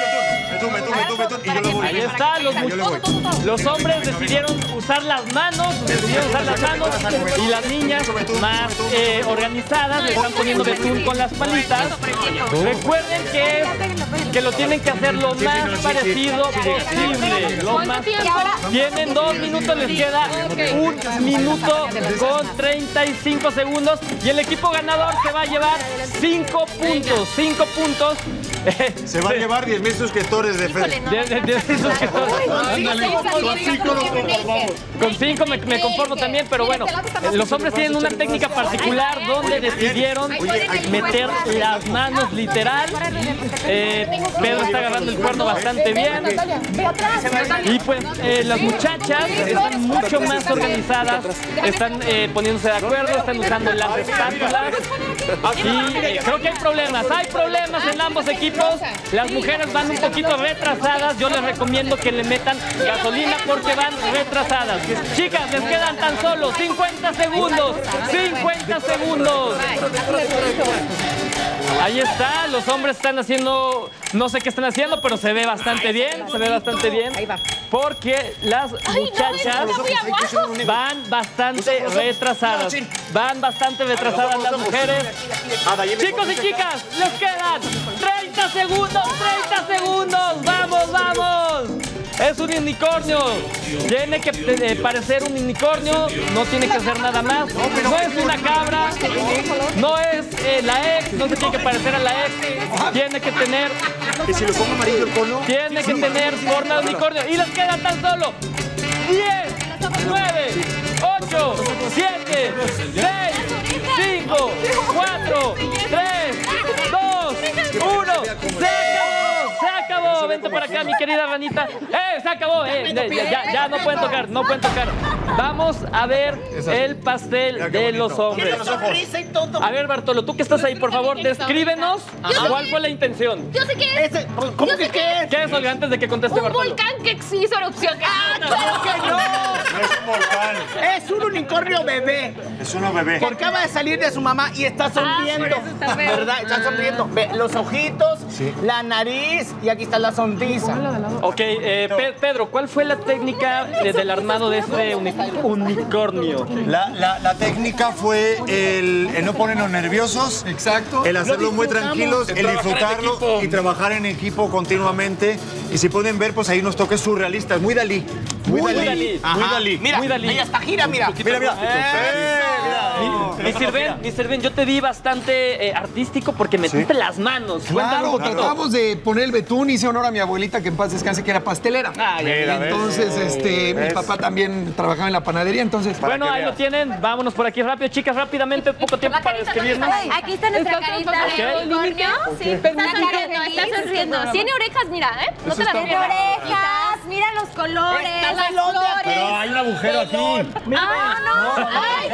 Y yo lo voy. Ahí está, los hombres decidieron usar las manos, y las niñas más organizadas le están poniendo betún con las palitas. Recuerden que lo tienen que hacer lo más parecido posible. Tienen 2 minutos, les queda 1 minuto con 35 segundos y el equipo ganador se va a llevar 5 puntos. Se va a llevar 10,000 suscriptores de Fede. 10,000 suscriptores. Con 5 me conformo también, pero bueno, los hombres tienen una técnica particular donde decidieron meter las manos literal. Pedro está agarrando el cuerno bastante bien. Y pues las muchachas están mucho más organizadas, están poniéndose de acuerdo, están usando las espátulas. Y creo que hay problemas en ambos equipos. Las mujeres van un poquito retrasadas. Yo les recomiendo que le metan gasolina porque van retrasadas. Chicas, les quedan tan solo 50 segundos. 50 segundos. Ahí está, los hombres están haciendo, no sé qué están haciendo, pero se ve bastante bien, porque las muchachas van bastante retrasadas. Van bastante retrasadas las mujeres. Chicos y chicas, les quedan 30 segundos, 30 segundos. ¡Vamos, vamos! Es un unicornio. Tiene que parecer un unicornio. No tiene que hacer nada más. No es una cabra. No es la ex. No se tiene que parecer a la ex. Tiene que tener... ¿Y si lo pongo amarillo el cono? Tiene que tener forma de unicornio. Y les queda tan solo 10, 9, 8, 7, 6, 5, 4, 3, 2, 1. ¡Se acabó! Vente por acá, mi querida ranita. ¡Se acabó! Ya no pueden tocar, no pueden tocar. Vamos a ver el pastel de los hombres. A ver, Bartolo, tú que estás ahí, por favor, descríbenos cuál fue la intención. Yo sé qué es. ¿Cómo que qué es? ¿Qué es, Olga, antes de que conteste Bartolo? Un volcán que hizo erupción. ¡Ah, claro que no! No es un volcán. Es un unicornio bebé. Es uno bebé. Porque acaba de salir de su mamá y está sonriendo. ¿Verdad? Está sonriendo. Ve los ojitos, la nariz y aquí está la sonrisa. Ok, Pedro, ¿cuál fue la técnica del armado de este unicornio? La técnica fue el no ponernos nerviosos. Exacto. El hacerlo muy tranquilos, el disfrutarlo y trabajar en equipo continuamente. Y si pueden ver, pues hay unos toques surrealistas. Muy Dalí. Muy Dalí. Muy Dalí. Mira, muy Dalí. ahí hasta gira, mira. Mira. Mr. Ben, yo te vi bastante artístico porque metiste las manos. Claro, acabamos de poner el betún, hice honor a mi abuelita, que en paz descanse, que era pastelera. Entonces, mi papá también trabajaba en la panadería, entonces... Bueno, ahí lo tienen. Vámonos por aquí rápido, chicas, rápidamente, poco tiempo para describirnos. Aquí está nuestra carita de unicornio. Sí, está sonriendo. Tiene orejas, mira, ¿eh? No te la Tiene orejas, mira los colores, las flores. Pero hay un agujero aquí. ¡Ah, no! ¡Ay,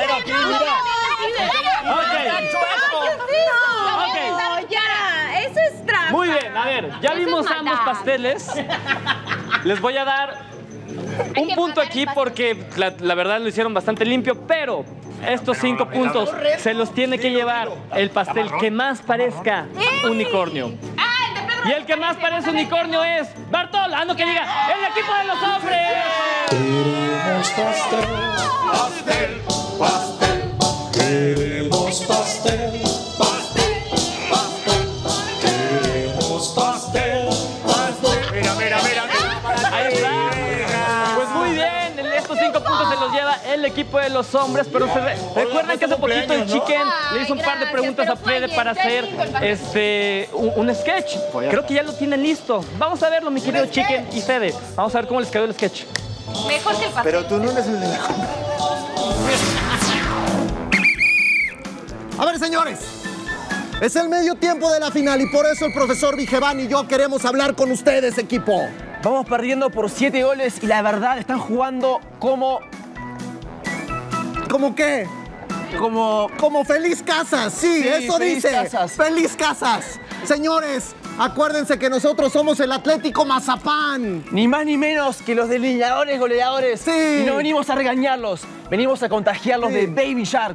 ya! ¡Eso es trampa! Muy bien, a ver, ya vimos ambos pasteles. Les voy a dar un punto aquí porque la verdad lo hicieron bastante limpio, pero estos 5 puntos se los tiene que llevar el pastel que más parezca unicornio. Y el que más parece unicornio es Bartolo. No, que diga, el equipo de los hombres. Queremos pastel, pastel, pastel. Queremos pastel, pastel, pastel. Queremos pastel, pastel. Mira. Ahí está. Pues muy bien, estos 5 puntos se los lleva el equipo de los hombres, pero recuerden que hace poquito el Chicken le hizo un par de preguntas a Fede para hacer un sketch. Creo que ya lo tienen listo. Vamos a verlo, mi querido Chicken y Fede. Vamos a ver cómo les quedó el sketch. Mejor que el pastel. Pero tú no eres el de la... A ver, señores. Es el medio tiempo de la final y por eso el profesor Vigeván y yo queremos hablar con ustedes, equipo. Vamos perdiendo por 7 goles y la verdad están jugando como... ¿Cómo qué? Como Feliz Casas, sí, eso Feliz dice. Casas. Feliz Casas. Señores, acuérdense que nosotros somos el Atlético Mazapán. Ni más ni menos que los delineadores goleadores. Sí. Y no venimos a regañarlos, venimos a contagiarlos de Baby Shark.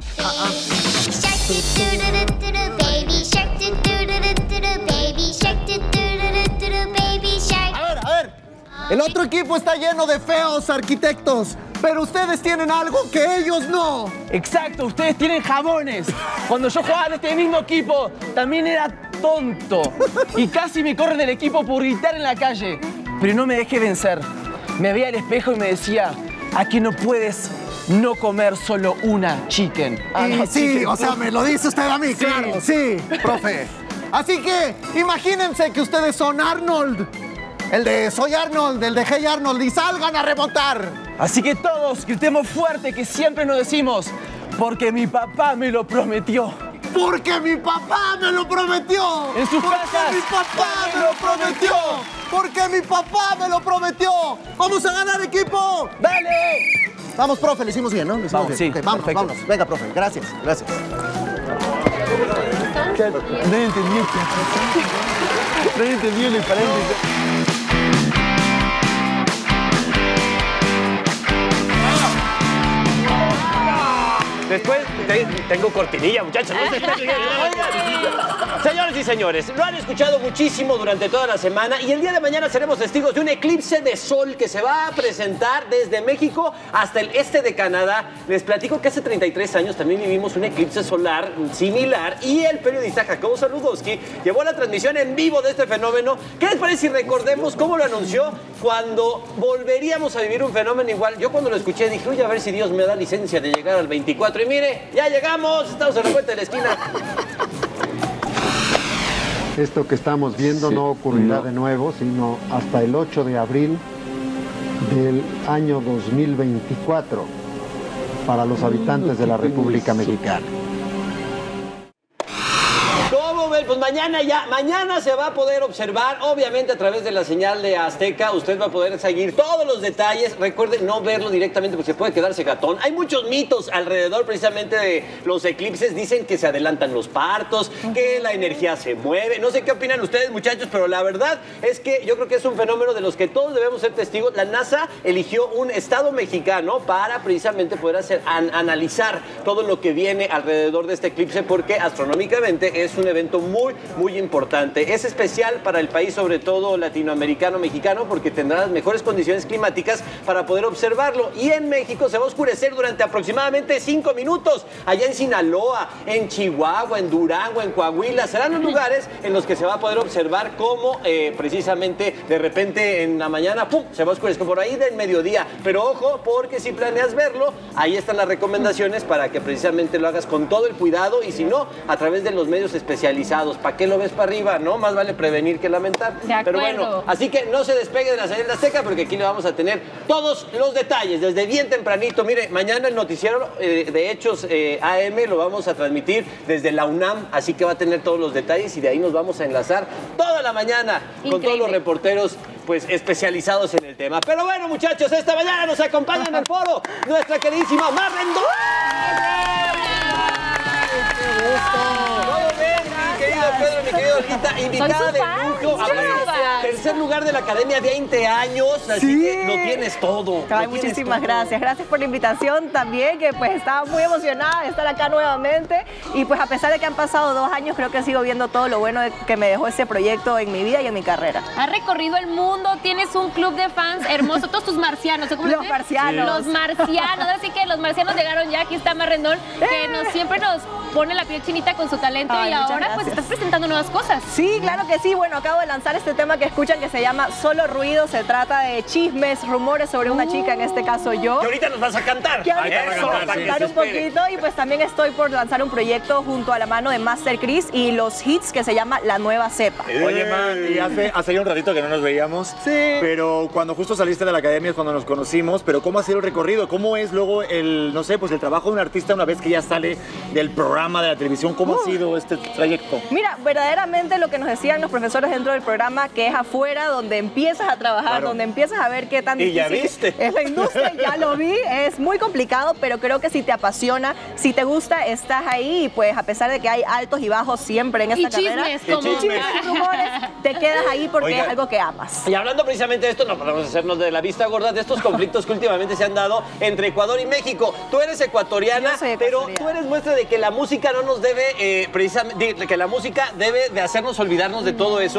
A ver. El otro equipo está lleno de feos arquitectos, pero ustedes tienen algo que ellos no. Exacto, ustedes tienen jabones. Cuando yo jugaba en este mismo equipo, también era tonto. Y casi me corren del equipo por gritar en la calle. Pero no me dejé vencer. Me veía al espejo y me decía, aquí no puedes no comer solo una chicken. Sí, o sea, me lo dice usted a mí, claro. Sí, profe. Así que imagínense que ustedes son Arnold. El de Soy Arnold, el de Hey Arnold, y salgan a remontar. Así que todos gritemos fuerte, que siempre nos decimos, porque mi papá me lo prometió. Porque mi papá me lo prometió. En sus casas. Porque mi papá me lo prometió. Porque mi papá me lo prometió. Vamos a ganar, equipo. ¡Dale! Vamos, profe, le hicimos bien, ¿no? Le hicimos Vamos, bien. sí, Ok, vámonos, perfecto. vámonos. Venga, profe, gracias, gracias. No entendí. No entendí el paréntesis. Después tengo cortinilla, muchachos. No se estén riendo. Señores y señores, lo han escuchado muchísimo durante toda la semana y el día de mañana seremos testigos de un eclipse de sol que se va a presentar desde México hasta el este de Canadá. Les platico que hace 33 años también vivimos un eclipse solar similar y el periodista Jacobo Saludowski llevó la transmisión en vivo de este fenómeno. ¿Qué les parece si recordemos cómo lo anunció cuando volveríamos a vivir un fenómeno igual? Yo cuando lo escuché dije, oye, a ver si Dios me da licencia de llegar al 24. Y mire, ya llegamos, estamos en la puerta de la esquina. Esto que estamos viendo no ocurrirá de nuevo, sino hasta el 8 de abril del año 2024 para los habitantes de la República Mexicana. ¿Cómo ven? Pues mañana se va a poder observar, obviamente a través de la señal de Azteca, usted va a poder seguir todos los detalles. Recuerden no verlo directamente porque se puede quedarse gatón. Hay muchos mitos alrededor precisamente de los eclipses. Dicen que se adelantan los partos, que la energía se mueve. No sé qué opinan ustedes, muchachos, pero la verdad es que yo creo que es un fenómeno de los que todos debemos ser testigos. La NASA eligió un estado mexicano para precisamente poder analizar todo lo que viene alrededor de este eclipse porque astronómicamente es un evento muy importante. Es especial para el país, sobre todo latinoamericano, mexicano, porque tendrá las mejores condiciones climáticas para poder observarlo. Y en México se va a oscurecer durante aproximadamente 5 minutos. Allá en Sinaloa, en Chihuahua, en Durango, en Coahuila, serán los lugares en los que se va a poder observar cómo precisamente de repente en la mañana, ¡pum!, se va a oscurecer por ahí del mediodía. Pero ojo, porque si planeas verlo, ahí están las recomendaciones para que precisamente lo hagas con todo el cuidado y si no, a través de los medios especializados. ¿Para qué lo ves para arriba? No, más vale prevenir que lamentar. Pero bueno, así que no se despegue de la señal de Azteca porque aquí le vamos a tener todos los detalles desde bien tempranito. Mire, mañana el noticiero de Hechos AM lo vamos a transmitir desde la UNAM, así que va a tener todos los detalles y de ahí nos vamos a enlazar toda la mañana con todos los reporteros pues especializados en el tema. Pero bueno, muchachos, esta mañana nos acompaña en el foro nuestra queridísima Mar Rendón. ¿Cómo ven, mi querido Pedro, mi querido Olguita? Invitada de lujo. Tercer lugar de la academia, 20 años, así que lo tienes todo. Ay, muchísimas gracias. Gracias por la invitación también, que pues estaba muy emocionada de estar acá nuevamente. Y pues a pesar de que han pasado 2 años, creo que sigo viendo todo lo bueno que me dejó ese proyecto en mi vida y en mi carrera. Has recorrido el mundo, tienes un club de fans hermoso, todos tus marcianos. ¿Cómo los marcianos. Los marcianos, así que los marcianos llegaron ya. Aquí está Mar Rendón, que siempre nos pone la piel chinita con su talento. Ay, y ahora pues estás presentando nuevas cosas. Sí, claro que sí. Bueno, acabo de lanzar este tema que escuchan que se llama Solo Ruido. Se trata de chismes, rumores sobre una chica, en este caso yo. Que ahorita nos vas a cantar. Que ahorita vamos a cantar un poquito. Y pues también estoy por lanzar un proyecto junto a la mano de Master Chris y los hits que se llama La Nueva Cepa. Oye, Man, y hace un ratito que no nos veíamos. Sí. Pero cuando justo saliste de la academia es cuando nos conocimos. Pero ¿cómo ha sido el recorrido? ¿Cómo es luego el, no sé, pues el trabajo de un artista una vez que ya sale del programa de la televisión? ¿Cómo ha sido este trayecto? Mira, verdaderamente lo que nos decían los profesores dentro del programa, que es afuera donde empiezas a trabajar, donde empiezas a ver qué tan difícil ya viste. Es la industria, ya lo vi, es muy complicado, pero creo que si te apasiona, si te gusta, estás ahí y pues a pesar de que hay altos y bajos siempre en esta carrera, chismes y rumores, te quedas ahí porque es algo que amas. Y hablando precisamente de esto, no podemos hacernos de la vista gorda de estos conflictos que últimamente se han dado entre Ecuador y México. Tú eres ecuatoriana, pero tú eres muestra de que la música no nos debe, precisamente, que la música debe de hacernos olvidarnos de todo eso.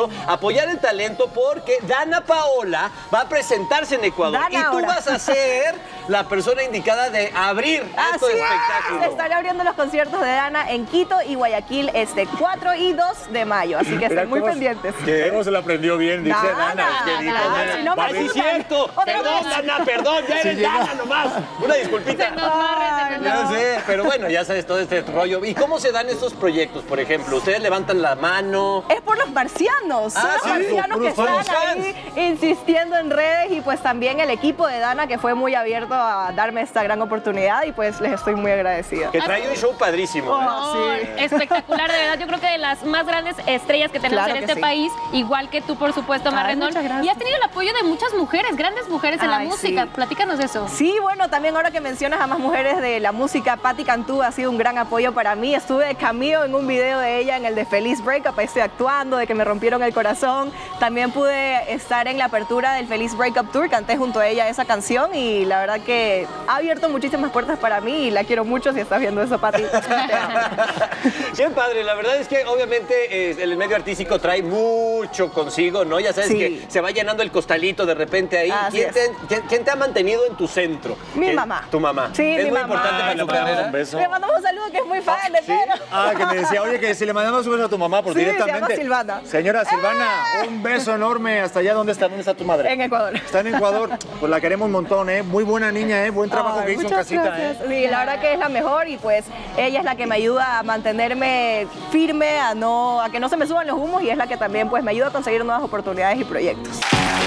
ecuatoriano, apoyar el talento porque Dana Paola va a presentarse en Ecuador. Y tú vas a ser la persona indicada de abrir estos espectáculos. Estaré abriendo los conciertos de Dana en Quito y Guayaquil este 4 y 2 de mayo. Así que estén muy pendientes. ¿Cómo se lo aprendió bien? Dice Dana. Si no me es cierto. Perdón, Dana, perdón. Ya eres Dana nomás. Una disculpita. Ya sé, pero bueno, ya sabes todo este rollo. ¿Y cómo se dan estos proyectos, por ejemplo? ¿Ustedes levantan la mano? Es por los marcianos. Son los marcianos que están ahí insistiendo en redes y pues también el equipo de Dana que fue muy abierto a darme esta gran oportunidad y pues les estoy muy agradecida. Que trae un show padrísimo. Espectacular, de verdad. Yo creo que de las más grandes estrellas que tenemos en este país, igual que tú, por supuesto, Marrendón. Y has tenido el apoyo de muchas mujeres, grandes mujeres en la música. Platícanos de eso. Sí, bueno, también ahora que mencionas a más mujeres de la música, Patti Cantú ha sido un gran apoyo para mí. Estuve de cameo en un video de ella en el de Feliz Breakup, ahí estoy actuando, de que me rompieron el corazón. También pude estar en la apertura del Feliz Breakup Tour, canté junto a ella esa canción y la verdad que ha abierto muchísimas puertas para mí y la quiero mucho. Si estás viendo eso, Patti. Bien padre, la verdad es que obviamente el medio artístico trae mucho consigo, ¿no? Ya sabes que se va llenando el costalito de repente ahí. ¿Quién te ha mantenido en tu centro? Mi mamá. ¿Tu mamá? Sí, ¿Es mi muy mamá. importante para tu carrera? Un beso. Le mandamos un saludo que es muy fan de Pedro. Que me decía, oye, que si le mandamos un beso a tu mamá por directamente. Se llama Silvana. Señora Silvana, un beso enorme hasta allá. ¿Dónde está tu madre? En Ecuador. Está en Ecuador. Pues la queremos un montón, ¿eh? Muy buena niña, ¿eh? Buen trabajo que hizo en casita, gracias. Sí, la verdad que es la mejor y pues ella es la que me ayuda a mantenerme firme, a que no se me suban los humos y es la que también pues me ayuda a conseguir nuevas oportunidades y proyectos.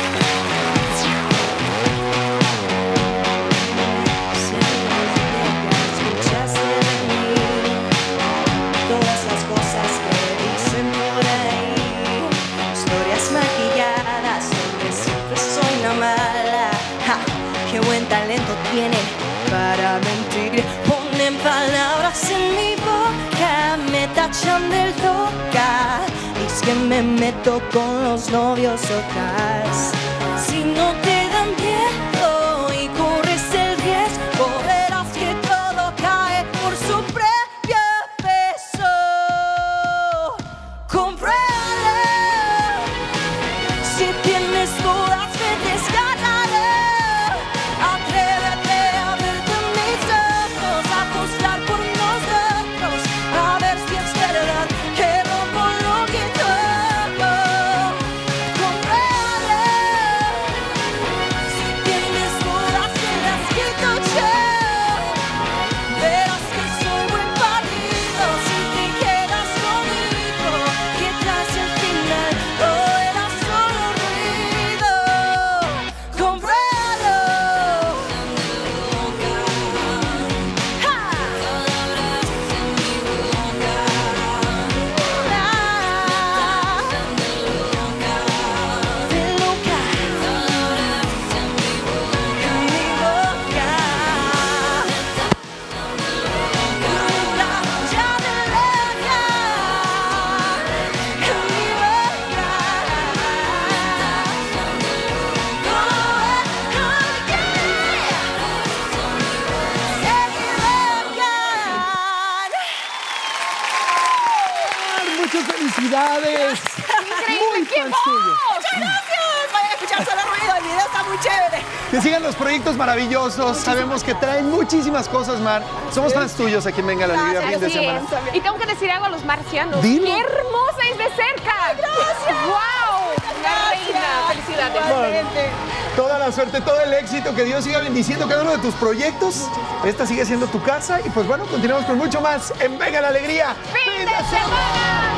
Todas las cosas que dicen por ahí, historias maquilladas, donde siempre soy una mala. Ja, qué buen talento tienen para mentir. Ponen palabras en mi boca, me tachan de loca. Es que me meto con los novios locales. Si no te dan miedo y corres el riesgo, verás que todo cae por su propio peso. Compruébalo. Si tienes dudas, me descárgalo. Atrévete a verte en mis ojos, a juzgar por nosotros, a ver si es verdad que rompo lo que toco. Compruébalo. Si tienes dudas, te las quito yo. Verás que soy buen partido si te quedas conmigo. Que tras el final todo era solo ruido. Compruébalo. Muchas felicidades. Muy fans tuyos. ¡Muchas gracias! Vayan a escuchar solo ruido, el video está muy chévere. Que sigan los proyectos maravillosos. Sabemos que traen muchísimas cosas, Mar. Somos fans tuyos aquí en Venga la Alegría, fin de semana. Y tengo que decir algo a los marcianos. Dilo. ¡Qué hermosa es de cerca! ¡Gracias! ¡Wow! Una reina. Felicidades. Toda la suerte, todo el éxito, que Dios siga bendiciendo cada uno de tus proyectos. Esta sigue siendo tu casa y pues bueno, continuamos con mucho más en Venga la Alegría. ¡Fin de semana!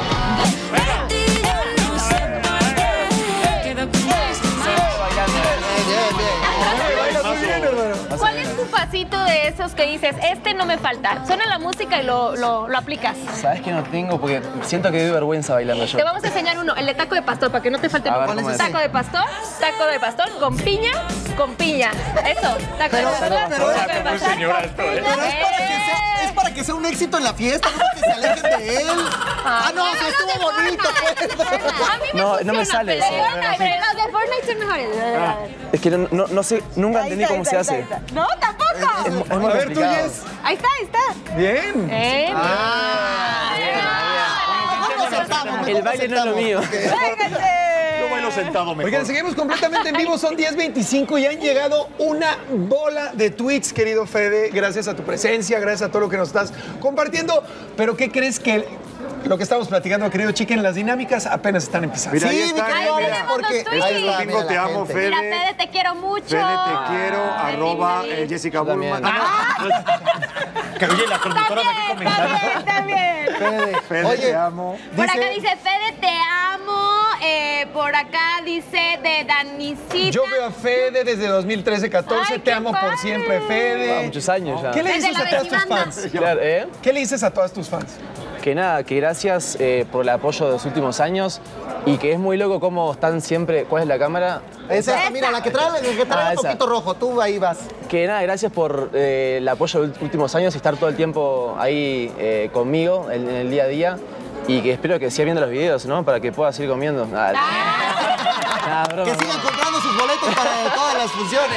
¿Cuál es tu pasito de esos que dices, este no me falta? Suena la música y lo aplicas. ¿Sabes que no tengo? Porque siento que doy vergüenza bailando yo. Te vamos a enseñar uno, el de taco de pastor, para que no te falte A ver, ningún. ¿cómo es? Taco de pastor con piña, con piña. Eso, taco de pastor, taco de pastor. Pero es para que sea un éxito en la fiesta, no para que se alejen de él. No, que estuvo bonito. A mí me No, funciona, no me sale pero eso. las de Fortnite son mejores. Es que no sé, nunca entendí cómo se hace. No, tampoco. Es muy A ver, tú, complicado. Jess. Ahí está. Bien. Nos sentamos, El baile no es lo mío. Yo bailo sentado mejor. Oigan, seguimos completamente en vivo, son 10:25 y han llegado una bola de tweets, querido Fede, gracias a tu presencia, gracias a todo lo que nos estás compartiendo. Pero ¿qué crees que lo que estamos platicando, querido Chicken, las dinámicas apenas están empezando? Mira, ahí está, mira, porque este es domingo, te amo, Fede. Mira, Fede, te quiero mucho. Fede, te quiero, arroba Jessica Bullman. Que oye, la conductora aquí comentando. También. Fede, Oye, te amo. Por acá dice Fede, te amo. Por acá dice de Danisita. Yo veo a Fede desde 2013-14, te amo por siempre, Fede. Muchos años ya. ¿Qué le dices a todas tus fans? Claro, ¿Qué le dices a todas tus fans? Que nada, que gracias por el apoyo de los últimos años y que es muy loco cómo están siempre... ¿Cuál es la cámara? Esa, mira, la que trae el poquito rojo, tú ahí vas. Que nada, gracias por el apoyo de los últimos años y estar todo el tiempo ahí conmigo en el día a día. Y que espero que siga viendo los videos, ¿no? Para que pueda seguir comiendo. Broma, que sigan comprando sus boletos para todas las funciones.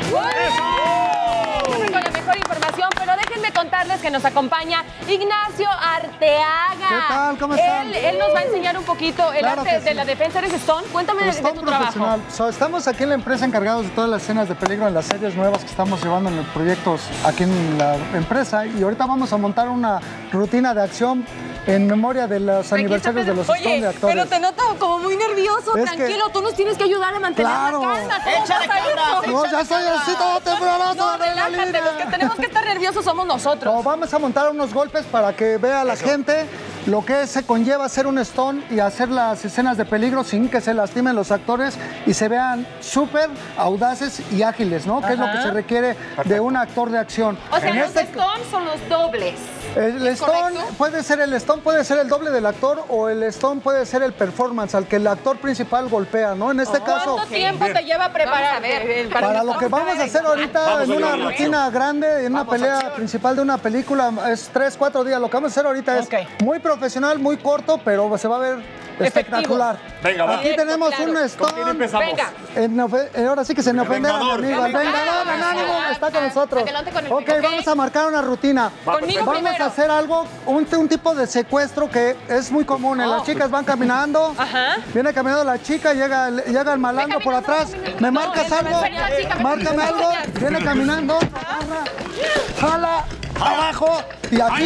Con la mejor información, pero déjenme contarles que nos acompaña Ignacio Arteaga. ¿Qué tal? ¿Cómo están? Él nos va a enseñar un poquito el arte de la defensa. ¿Eres Stone? Cuéntame de tu trabajo. Estamos aquí en la empresa encargados de todas las escenas de peligro en las series nuevas que estamos llevando en los proyectos aquí en la empresa. Y ahorita vamos a montar una rutina de acción en memoria de los aniversarios de los Stone de actores. Pero te noto como muy nervioso. Es tranquilo, tú nos tienes que ayudar a mantener la calma. Échale cabra. No, ya estoy así todo tembloroso. No, relájate, los que tenemos que estar nerviosos somos nosotros. No, vamos a montar unos golpes para que vea la gente lo que se conlleva hacer un Stone y hacer las escenas de peligro sin que se lastimen los actores y se vean súper audaces y ágiles, ¿no? Que es lo que se requiere de un actor de acción. O sea, los Stone son los dobles. El Stone puede ser el doble del actor o el Stone puede ser el performance al que el actor principal golpea, ¿no? En este caso... ¿Cuánto tiempo te lleva a preparar? Para lo que vamos a hacer ahorita en una rutina grande, en una pelea principal de una película, es 3-4 días. Lo que vamos a hacer ahorita es muy profesional, muy corto, pero se va a ver espectacular. Venga, va. Aquí tenemos un Stone. ¿Con quién empezamos? Ahora sí que se me ofenderá, mi amigo. El Vengador Anónimo está con nosotros. Ok, vamos a marcar una rutina. Vamos a hacer algo, un tipo de secuestro que es muy común. Las chicas van caminando, viene caminando la chica, llega el malandro por atrás, me marcas algo, márcame algo, viene caminando, jala, abajo y aquí.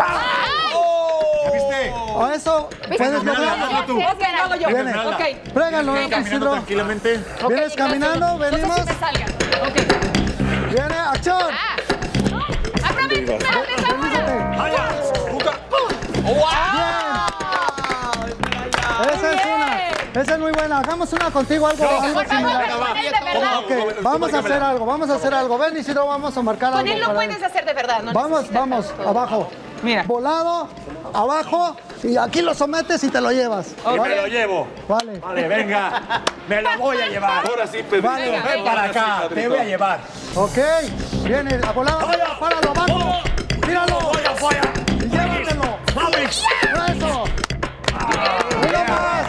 ¿Viste? A eso puedes lograrlo. Viene, prégalo, Isidro. Tranquilamente. Vienes caminando, venimos. Viene, acción. Esa es muy buena. Hagamos una contigo, algo similar. Ok, vamos a hacer algo. Ven, Isidro, vamos a marcar algo. Con él lo puedes hacer de verdad, ¿no? Vamos, abajo. Mira. Volado, abajo, y aquí lo sometes y te lo llevas. Y me lo llevo. Vale. Vale, venga. Me lo voy a llevar. Ahora sí, Pedro. Vale. Ven para acá, te voy a llevar. Ok, viene, a volado, páralo abajo. Míralo. Llévatelo. Mavericks. Eso. Mira más.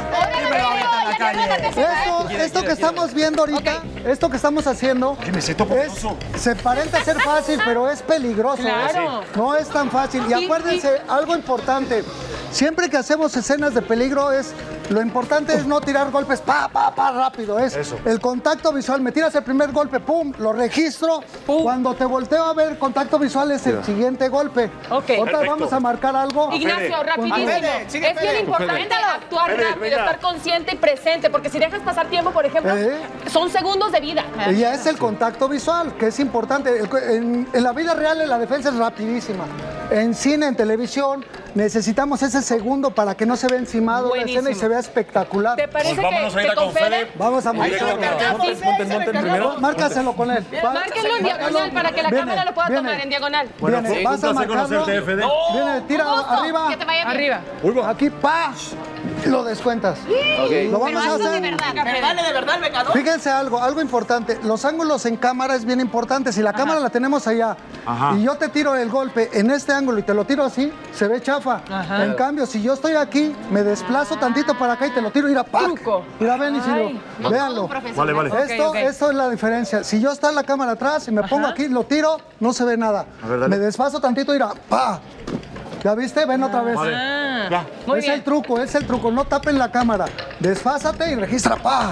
Esto que estamos viendo ahorita, esto que estamos haciendo, se parece ser fácil, pero es peligroso. Claro. No es tan fácil. Y acuérdense, algo importante, siempre que hacemos escenas de peligro lo importante es no tirar golpes rápido, es el contacto visual. Me tiras el primer golpe, pum, lo registro. Cuando te volteo a ver, contacto visual es el siguiente golpe. Ahorita vamos a marcar algo. Ignacio, rapidísimo. Es bien importante actuar rápido, estar consciente y presente, porque si dejas pasar tiempo, por ejemplo, son segundos de vida. Y es el contacto visual, que es importante. En la vida real, la defensa es rapidísima. En cine, en televisión, necesitamos ese segundo para que no se vea encimado la escena y se vea espectacular. ¿Te parece que con Fede? Vamos a marcarlo. Márcaselo con él. Márquenlo en diagonal para que la cámara lo pueda tomar en diagonal. Viene, vas a marcarlo. Viene, tira arriba. Que te vaya bien. Arriba. Aquí, lo descuentas. Lo vamos a hacer. ¿Me vale de verdad, Vengador? Fíjense algo importante. Los ángulos en cámara es bien importante. Si la cámara la tenemos allá y yo te tiro el golpe en este ángulo y te lo tiro así, se ve chafa. En cambio, si yo estoy aquí, me desplazo tantito para acá y te lo tiro, mira, mira, ven, Isidro. Véanlo. Vale. Esto es la diferencia. Si yo está en la cámara atrás y me pongo aquí, lo tiro, no se ve nada. Me desfaso tantito, mira, ¡pa! ¿Ya viste? Ven otra vez. Ya. Es el truco. No tapen la cámara. Desfásate y registra, pa.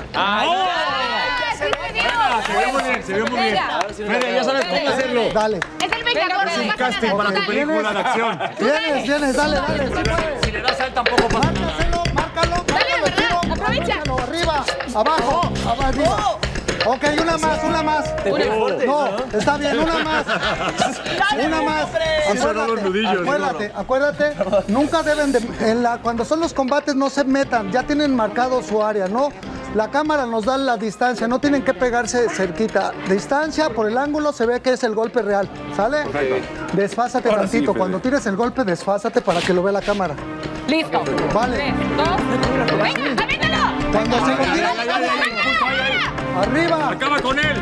Se vio muy bien. Fede, ya sabes cómo hacerlo. Dale. Es el Vengador. Es un casting para tu película de acción. Vienes, dale. Si le das a él tampoco pasa nada. Márcalo. Dale, de verdad. Aprovecha. Arriba, abajo, arriba. Ok, una más. No, está bien, una más. Acuérdate, nunca deben de... cuando son los combates no se metan, ya tienen marcado su área, ¿no? La cámara nos da la distancia, no tienen que pegarse cerquita. Distancia, por el ángulo se ve que es el golpe real, ¿sale? Desfásate tantito, cuando tires el golpe desfásate para que lo vea la cámara. Listo. Vale. 3, 2, venga, aviéntalo. Cuando se lo tire, arriba. Acaba con él.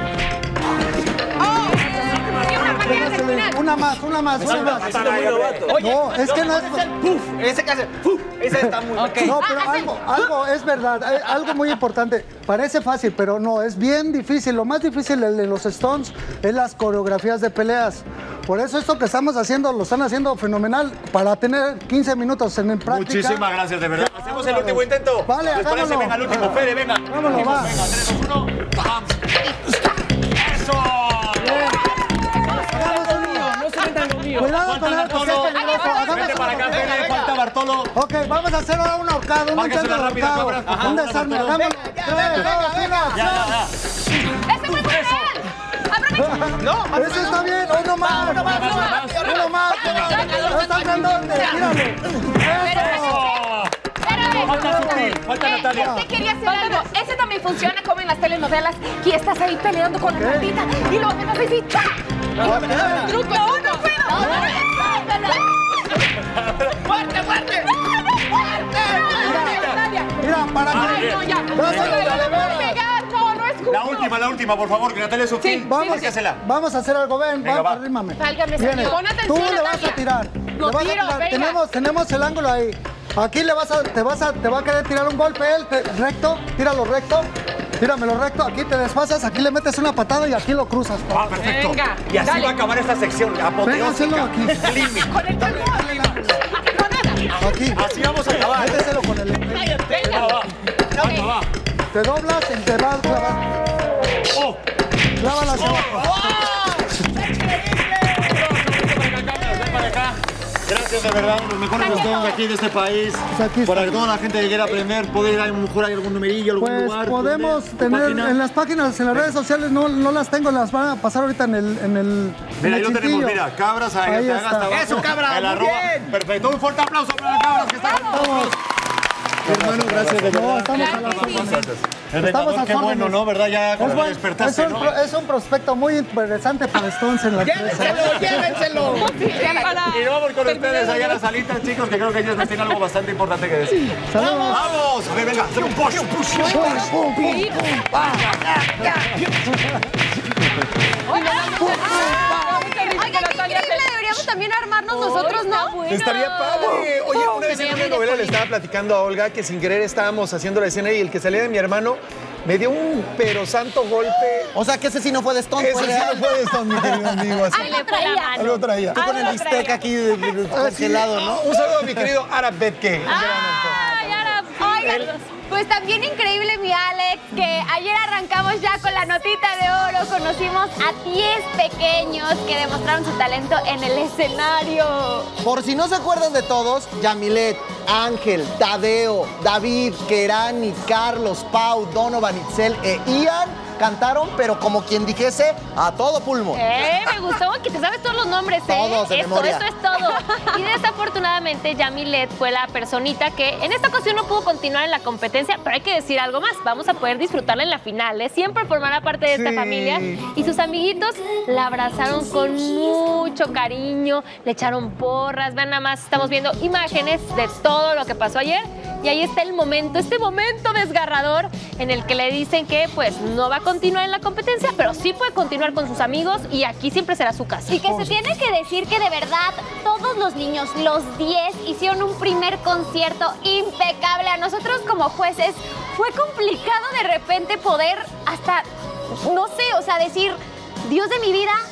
Una más. Oye, no, es que no es... Ese que hace puf, ese está muy... Okay. No, pero algo es verdad, algo muy importante. Parece fácil, pero no, es bien difícil. Lo más difícil de los Stones es las coreografías de peleas. Por eso esto que estamos haciendo, lo están haciendo fenomenal para tener 15 minutos en práctica. Muchísimas gracias, de verdad. Hacemos el último intento. Vale, ¿Les parece? Venga, el último. Fede, venga. Vámonos, va. Venga, 3, 2, 1. ¡Pam! ¡Eso! Cuidado con el Bartolo. Vente para acá, Fede. Falta Bartolo. Ok, vamos a hacer ahora un ahorcado, un intento de ahorcado. Un desarme, hagámoslo. 3, 2, 1, Ya. ¡Ese fue real! No, ¡Eso está bien! ¡Uno más! ¡Uno más! ¡Está grandote! Falta Natalia. Te quería hacer algo. Ese también funciona como en las telenovelas y estás ahí peleando con la patita y luego te vas a decir ¡cha! ¡Truco! ¡No puedo! ¡Fuerte! Mira, para mí. ¡Ay, no, ya! ¡No es justo! La última, por favor, que Natalia es su fin. Vamos a hacer algo, ven, arrímame. Válgame, Vienes. señor. Pon atención, Tú le vas Natalia. a tirar. Lo tiro, venga. Tenemos el ángulo ahí. Aquí te va a querer tirar un golpe él, recto, tíralo recto. Tíramelo recto, aquí te desfasas, aquí le metes una patada y aquí lo cruzas. Ah, perfecto. Venga, y así dale. va a acabar esta sección apoteósica. aquí. Con el talón. Aquí. Así vamos a acabar. Méteselo con el... Venga. Va. Te doblas y te vas a clavar. ¡Oh! Clávala hacia abajo. Ven para acá. Gracias, de verdad, los mejores Stones de aquí, de este país. Para que toda la gente que quiera aprender, puede ir a lo mejor hay algún numerillo, algún lugar. Podemos tener en las páginas, en las redes sociales, no las tengo, las van a pasar ahorita en el Mira, ahí lo chiquillo. tenemos, mira, Cabras, ahí está. Hasta abajo. ¡Eso, Cabra! El ¡Muy arroba. bien! Perfecto, un fuerte aplauso para Cabras que está con nosotros. Hermano, gracias, de verdad. Estamos a las órdenes. El Vengador, qué bueno, ¿no? ¿Verdad? Ya cuando despertaste, ¿no? Es un prospecto muy interesante para Stones en la empresa. ¡Llévenselo! Y vamos con ustedes allá a las salitas, chicos, que creo que ellos nos tienen algo bastante importante que decir. ¡Vamos! ¡Vamos! A ver, venga, hacer un push. Increíble, deberíamos también armarnos nosotros, ¿no? Estaría padre. Oye, una vez en una novela le estaba platicando a Olga que sin querer estábamos haciendo la escena y el que salía de mi hermano me dio un pero santo golpe. O sea, que ese sí no fue de Stone. Ese sí no fue de Stone, mi querido amigo. Así. Algo traía. Tú con el bistec aquí congelado, ¿no? Un saludo a mi querido Arab Betke. Oigan, pues también increíble, mi Alex, que ayer arrancamos ya con la notita de oro. Conocimos a 10 pequeños que demostraron su talento en el escenario. Por si no se acuerdan de todos, Yamilet, Ángel, Tadeo, David, Kerani, Carlos, Pau, Donovan, Itzel e Ian cantaron, pero como quien dijese, a todo pulmón. Me gustó que te sabes todos los nombres, Todos de memoria. Esto es todo. Y desafortunadamente, Yamilet fue la personita que en esta ocasión no pudo continuar en la competencia, pero hay que decir algo más. Vamos a poder disfrutarla en la final, ¿eh? Siempre formará parte de esta familia. Y sus amiguitos la abrazaron con mucho cariño, le echaron porras. Vean nada más, estamos viendo imágenes de todo lo que pasó ayer. Y ahí está el momento, este momento desgarrador en el que le dicen que pues no va a continuar en la competencia, pero sí puede continuar con sus amigos y aquí siempre será su casa. Y que se tiene que decir que de verdad todos los niños, los 10, hicieron un primer concierto impecable. A nosotros como jueces fue complicado de repente poder hasta, no sé, o sea, decir, Dios de mi vida,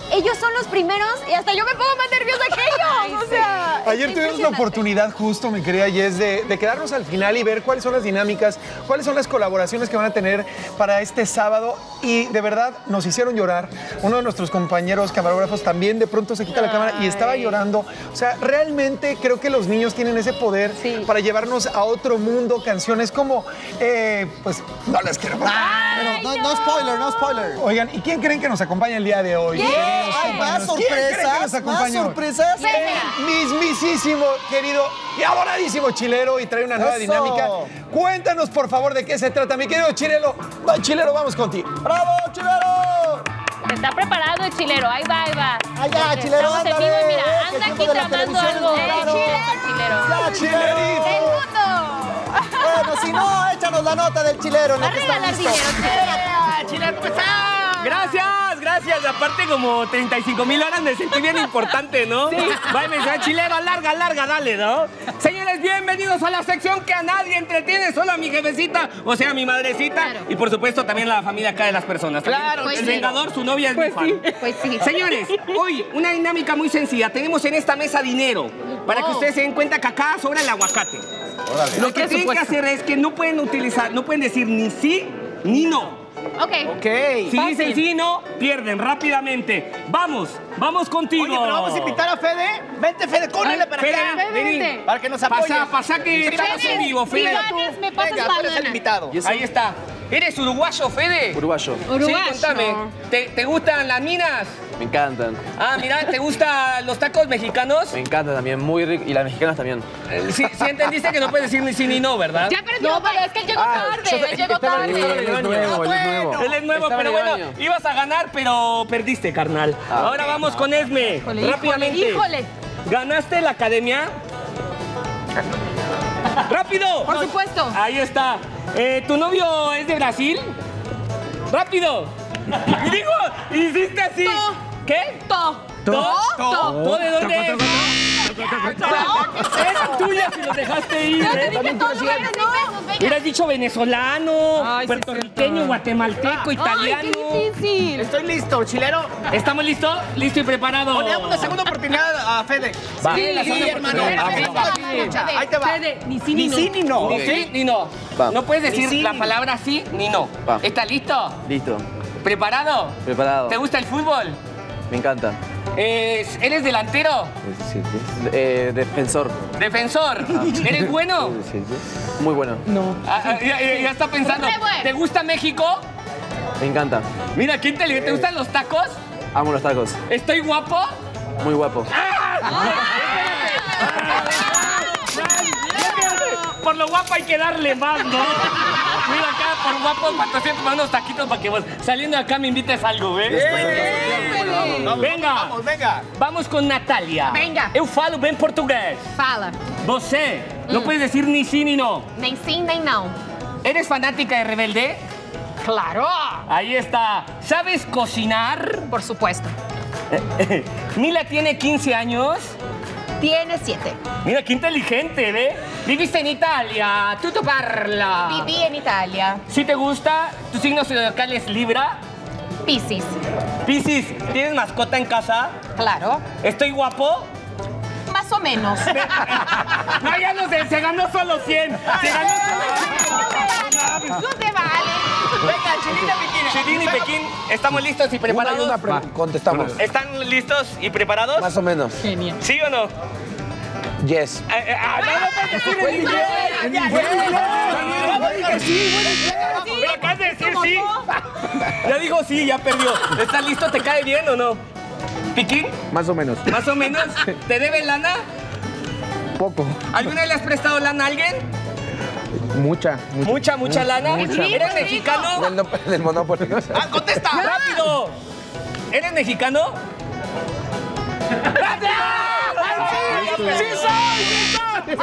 ellos son los primeros y hasta yo me pongo más nerviosa que ellos. O sea, ayer tuvimos la oportunidad justo, mi querida Jess, de quedarnos al final y ver cuáles son las dinámicas, cuáles son las colaboraciones que van a tener para este sábado y de verdad nos hicieron llorar. Uno de nuestros compañeros camarógrafos también de pronto se quita la cámara y estaba llorando. O sea, realmente creo que los niños tienen ese poder para llevarnos a otro mundo, canciones como, pues, no les quiero Pero no spoiler, no spoiler. Oigan, ¿y quién creen que nos acompaña el día de hoy? ¿Hay más sorpresas? ¿Más sorpresas? El mismísimo, querido y adoradísimo Chilero y trae una nueva dinámica. Cuéntanos, por favor, de qué se trata, mi querido Chilero. Chilero, vamos contigo. ¡Bravo, Chilero! Está preparado el Chilero, ahí va, ahí va. Allá, Chilero, estamos en vivo y mira, anda aquí tramando algo. Chilero. ¡Ya, Chilerito! ¡El mundo! Bueno, si no, échanos la nota del Chilero. Arriba la dinero, Chilero, ¿cómo estás? Gracias, gracias. Aparte, como 35,000 horas me sentí bien importante, ¿no? Sí. Va a mencionar Chilero, larga, dale, ¿no? Señores, bienvenidos a la sección que a nadie entretiene, solo a mi jefecita, o sea, a mi madrecita. Claro. Y por supuesto también a la familia acá de las personas. Claro. El Vengador, su novia es mi fan. Pues sí. Señores, hoy una dinámica muy sencilla. Tenemos en esta mesa dinero para que ustedes se den cuenta que acá sobra el aguacate. Órale. Lo que tienen que hacer es que no pueden decir ni sí ni no. Ok. Si dicen sí, no, pierden rápidamente. Vamos contigo. Oye, pero vamos a invitar a Fede. Vente, Fede, córrele para Fede, acá. vení. Para que nos apoye. Pasa que estamos en vivo, Fede. Me pasas Venga, tú eres el invitado. Ahí está. ¿Eres uruguayo, Fede? Uruguayo. Sí, contame. ¿Te gustan las minas? Me encantan. Ah, mira, ¿te gustan los tacos mexicanos? Me encantan también, muy rico. Y las mexicanas también. Sí entendiste que no puedes decir ni sí ni no, ¿verdad? Ya, pero no, es que él llegó tarde. Él llegó tarde. Él es nuevo, pero bueno, ibas a ganar, pero perdiste, carnal. Ahora vamos con Esme. Rápidamente. Híjole. ¿Ganaste la academia? ¡Rápido! Por supuesto. Ahí está. ¿Tu novio es de Brasil? ¡Rápido! Y digo, hiciste así. ¿Qué? ¿To de dónde es? Es tuya si lo dejaste ir. Hubieras dicho venezolano, puertorriqueño, guatemalteco, italiano. ¡Qué difícil! Estoy listo, Chilero. ¿Estamos listos? ¿Listo y preparado? Le damos una segunda oportunidad a Fede. Sí, hermano. Ahí te va. Fede, ni sí ni no. Ni sí ni no. No puedes decir la palabra sí ni no. ¿Estás listo? Listo. ¿Preparado? Preparado. ¿Te gusta el fútbol? Me encanta. ¿Eres delantero? Sí. Defensor. ¿Defensor? ¿Eres bueno? Sí. Muy bueno. No. Ya está pensando. ¿Te gusta México? Me encanta. Mira, qué inteligente. ¿Te gustan los tacos? Amo los tacos. ¿Estoy guapo? Muy guapo. Por lo guapo hay que darle más, ¿no? Mira acá, por guapo, patrocíname unos taquitos para que vos saliendo acá me invites algo, ¿ves? Venga. Vamos con Natalia. Venga. Eu falo bem português. Fala. Você no puedes decir ni sí ni no. Nem sim, nem não. ¿Eres fanática de Rebelde? Claro. Ahí está. ¿Sabes cocinar? Por supuesto. Mila tiene 15 años. Tiene 7. Mira, qué inteligente, ¿ve? Viviste en Italia, tú parla. Viví en Italia. ¿Sí te gusta? ¿Tu signo zodiacal es Libra? Piscis. Piscis, ¿tienes mascota en casa? Claro. ¿Estoy guapo? Más o menos. No, ya no sé, se ganó solo 100. Se ganó solo 100. No te vale. Venga, Chilín y Pekín, ¿estamos listos y preparados? Contestamos. ¿Están listos y preparados? Más o menos. Genial. ¿Sí o no? Yes. Pero acabas de decir sí. Ya dijo sí, ya perdió. ¿Estás listo? ¿Te cae bien o no? ¿Piquín? Más o menos. ¿Más o menos? ¿Te deben lana? Poco. ¿Alguna vez le has prestado lana a alguien? Mucha lana. Mucha. ¿Eres mexicano? Del Monopoly. ¡Contesta! ¡Rápido! ¿Eres mexicano? ¡Sí soy!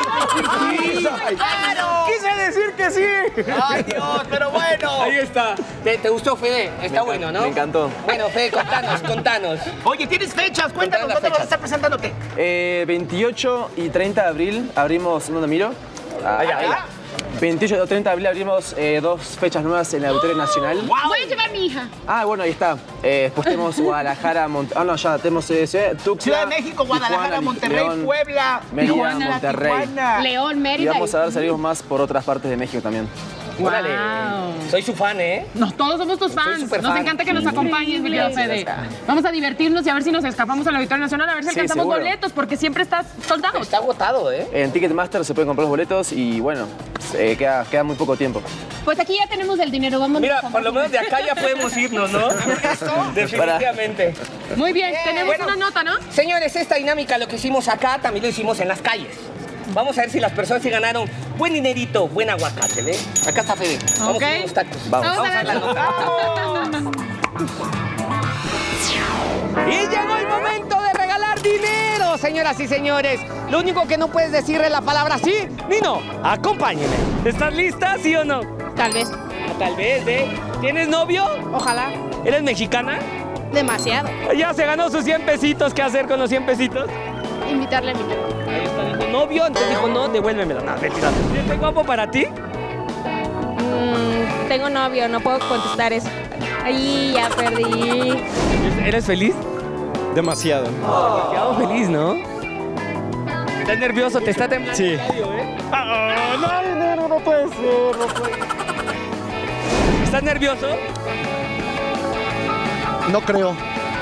¡Claro! Quise decir que sí. ¡Ay, Dios! Pero bueno. Ahí está. ¿Te gustó, Fede? Está bueno, ¿no? Me encantó. Bueno, Fede, contanos. Oye, ¿tienes fechas? Cuéntanos, ¿dónde vas a estar presentándote? 28 y 30 de abril abrimos ¿Dónde miro? Allá. 28 o 30 de abril abrimos 2 fechas nuevas en el Auditorio Nacional. Voy a llevar a mi hija. Ah, bueno, ahí está. Después tenemos Guadalajara, ya tenemos Tuxtla, Ciudad de México, Guadalajara, Tijuana, Monterrey, León, Puebla, Mérida, Tijuana, Monterrey. León, Y Mérida. vamos a ver, salimos más por otras partes de México también. Órale. Soy su fan, ¿eh? Todos somos tus fans. súper Nos fan. encanta que nos acompañes, mi querido Fede. Vamos a divertirnos y a ver si nos escapamos al Auditorio Nacional, a ver si Sí, alcanzamos seguro. boletos, porque siempre estás soldado. Está agotado, ¿eh? En Ticketmaster se pueden comprar los boletos y bueno, queda muy poco tiempo. Pues aquí ya tenemos el dinero, vamos. Mira, por lo menos de acá ya podemos irnos, ¿no? Definitivamente. Muy bien, tenemos una nota, ¿no? Señores, esta dinámica lo que hicimos acá también lo hicimos en las calles. Vamos a ver si las personas se ganaron buen dinerito, buen aguacate, ¿ve? Acá está Fede. Vamos Ok. a unos tacos. Vamos. Vamos a ver la nota. Y llegó el momento de regalar dinero, señoras y señores. Lo único que no puedes decir es la palabra sí ni no. Acompáñenme. ¿Estás lista, sí o no? Tal vez. Tal vez, ¿eh? ¿Tienes novio? Ojalá. ¿Eres mexicana? Demasiado. Ya se ganó sus 100 pesitos. ¿Qué hacer con los 100 pesitos? Invitarle a mi novio. Ahí está, dijo novio, entonces dijo no, devuélvemelo. No, mentira. ¿Estoy guapo para ti? Tengo novio, no puedo contestar eso. Ay, ya perdí. ¿Eres feliz? Demasiado. Demasiado feliz, ¿no? ¿Estás nervioso? ¿Te está temblando? Sí. el labio, ¿eh? No puede ser, no puede ser. ¿Estás nervioso? No creo.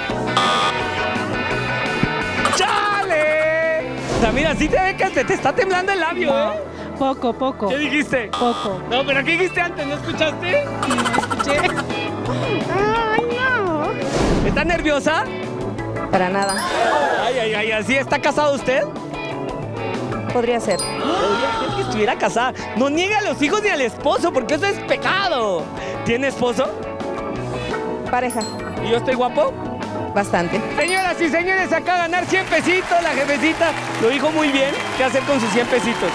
¡Chale! O sea, mira, sí te ve que te está temblando el labio, ¿eh? Poco. ¿Qué dijiste? Poco. No, pero ¿qué dijiste antes? ¿No escuchaste? No escuché. Ay, no. ¿Está nerviosa? Para nada. Ay, ¿así está casado usted? Podría ser. Podría ser que estuviera casada. No niegue a los hijos ni al esposo, porque eso es pecado. ¿Tiene esposo? Pareja. ¿Y yo estoy guapo? Bastante. Señoras y señores, acá a ganar 100 pesitos. La jefecita lo dijo muy bien. ¿Qué hacer con sus 100 pesitos?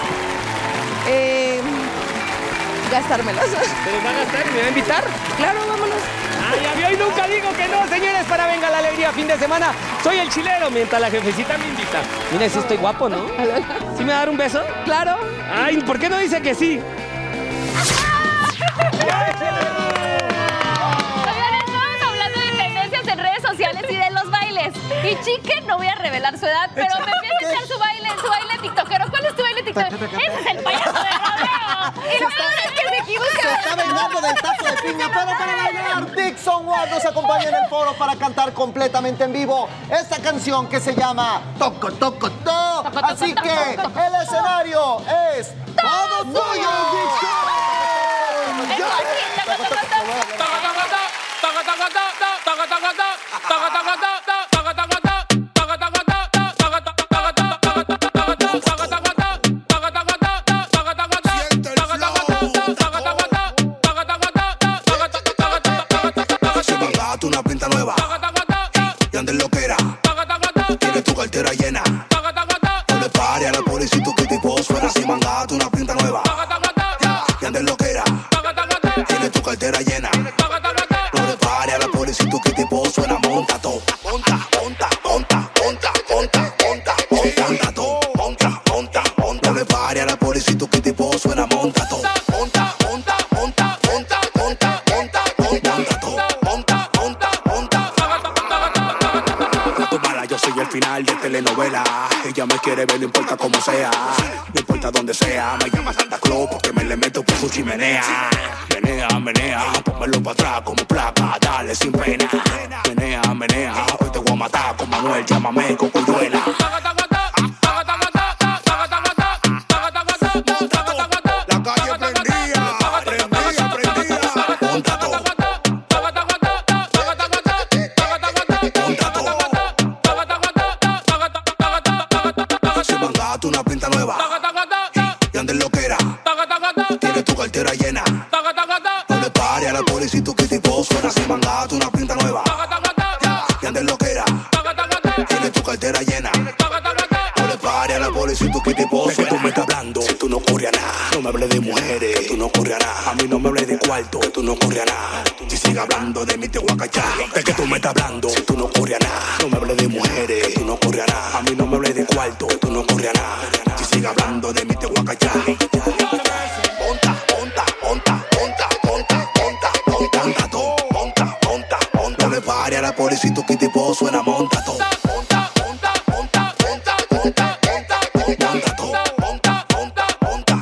Gastármelos. ¿Se los va a gastar? ¿Me va a invitar? Claro, vámonos. Ay, ya vio y nunca digo que no, señores, para Venga la Alegría fin de semana. Soy el chilero, mientras la jefecita me invita. Mira, sí estoy guapo, ¿no? ¿Sí me va a dar un beso? Claro. Ay, ¿por qué no dice que sí? Oigan, estamos hablando de tendencias en redes sociales y de los bailes. Y Chique, no voy a revelar su edad, pero me empieza a echar su baile tiktokero. ¿Cuál es tu baile tiktokero? Ese es el payaso de rodeo. Y lo peor es que se equivoca. Se está vengando del taco de piña, pero para bailar, Dixon Ward nos acompaña en el foro para cantar completamente en vivo esta canción que se llama Toco, Toco, To. Así que el escenario es todo tuyo, Dixon. Una pinta nueva y andes lo que era. Tienes tu cartera llena. No le pare a la policía que tipo suena. Si mangaste una pinta nueva y andes lo que era. Tienes tu cartera llena. No le pare a la policía que tipo suena. Monta todo. Monta. No le pare a la policía que tipo suena. Monta todo. Final de telenovela. Ella me quiere ver, no importa cómo sea. No importa dónde sea. Me llama Santa Claus porque me le meto por su chimenea. Menea, pónmelo para atrás como placa. Dale sin pena. Menea, hoy te voy a matar con Manuel. Llámame Cocuyuela. La calle prendía. Monta todo. Una pinta nueva y andes lo que era. Tienes tu cartera llena. No le pare a la policía que tipo suena. Si mangaste una pinta nueva y andes lo que era. Tienes tu cartera llena. No le pare a la policía que tipo suena. Tú me estás hablando, si tú no corres a nada. No me hables de mujeres, que tú no corres a nada. A mí no me hables de cuarto, que tú no corres a nada. Si sigue hablando de mí te voy a cachar. De que tú me estás hablando, si tú no corres a nada. No me hables de mujeres, que tú no corres a nada. A mí no me hables de cuarto, que tú no corres a nada. siga hablando de mí, te voy a callar. Monta, monta, monta, monta, monta, monta, monta, monta todo, monta, monta, monta. No le pare a la policía, tu tipo suena, monta todo. Monta, monta, monta, monta, monta, monta, monta todo, monta, monta, monta.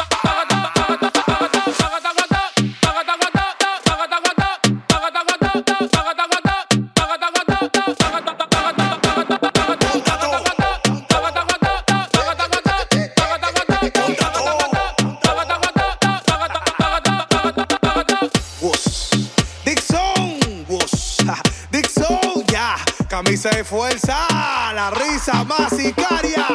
Dixon, ya, camisa de fuerza, la risa más sicaria.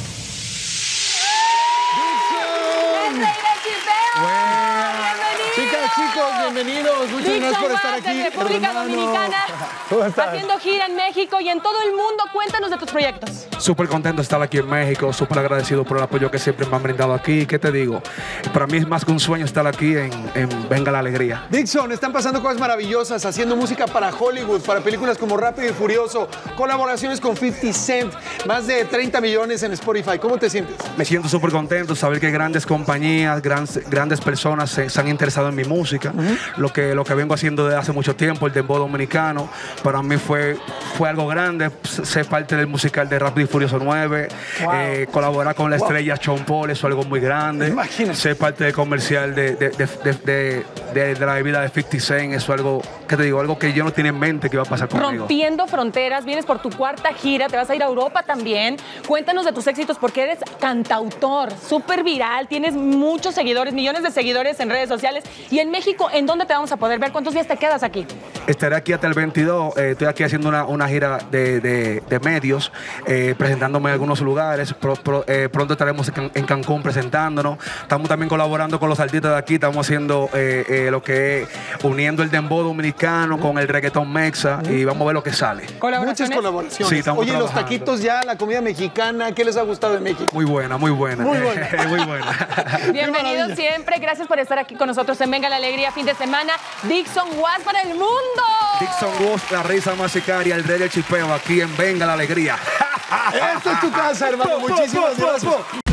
Chicas, chicos, bienvenidos. Muchas gracias por estar aquí. República Dominicana, haciendo gira en México y en todo el mundo. Cuéntanos de tus proyectos. Súper contento de estar aquí en México, súper agradecido por el apoyo que siempre me han brindado aquí. ¿Qué te digo? Para mí es más que un sueño estar aquí en Venga la Alegría. Dixon, están pasando cosas maravillosas, haciendo música para Hollywood, para películas como Rápido y Furioso, colaboraciones con 50 Cent, más de 30 millones en Spotify. ¿Cómo te sientes? Me siento súper contento de saber que grandes compañías, grandes personas se han interesado en mi música. Lo que vengo haciendo desde hace mucho tiempo, el dembow dominicano, para mí fue algo grande. Ser parte del musical de Rápido y Furioso 9, colaborar con la estrella Sean Paul, eso es algo muy grande. Imagínate. Ser parte del comercial de la bebida de 50 Cent, eso es algo, ¿qué te digo? Algo que yo no tenía en mente que iba a pasar conmigo. Rompiendo fronteras, vienes por tu cuarta gira, te vas a ir a Europa también. Cuéntanos de tus éxitos porque eres cantautor, súper viral, tienes muchos seguidores, millones de seguidores en redes sociales. Y en México, ¿en dónde te vamos a poder ver? ¿Cuántos días te quedas aquí? Estaré aquí hasta el 22, estoy aquí haciendo una gira de medios, presentándome en algunos lugares. Pronto estaremos en Cancún presentándonos. Estamos también colaborando con los artistas de aquí, estamos haciendo lo que es uniendo el dembow dominicano con el reggaetón mexa y vamos a ver lo que sale. Muchas colaboraciones. Sí, estamos Oye, los trabajando. taquitos ya, la comida mexicana, ¿qué les ha gustado de México? Muy buena, muy buena. Muy buena. Muy buena. Bienvenido siempre, gracias por estar aquí con nosotros en Venga la Alegría, fin de semana. Dixon Was para el mundo. Dixon Was, la risa más sicaria, el rey del chipeo, aquí en Venga la Alegría. Esta es tu casa, hermano. Muchísimas gracias.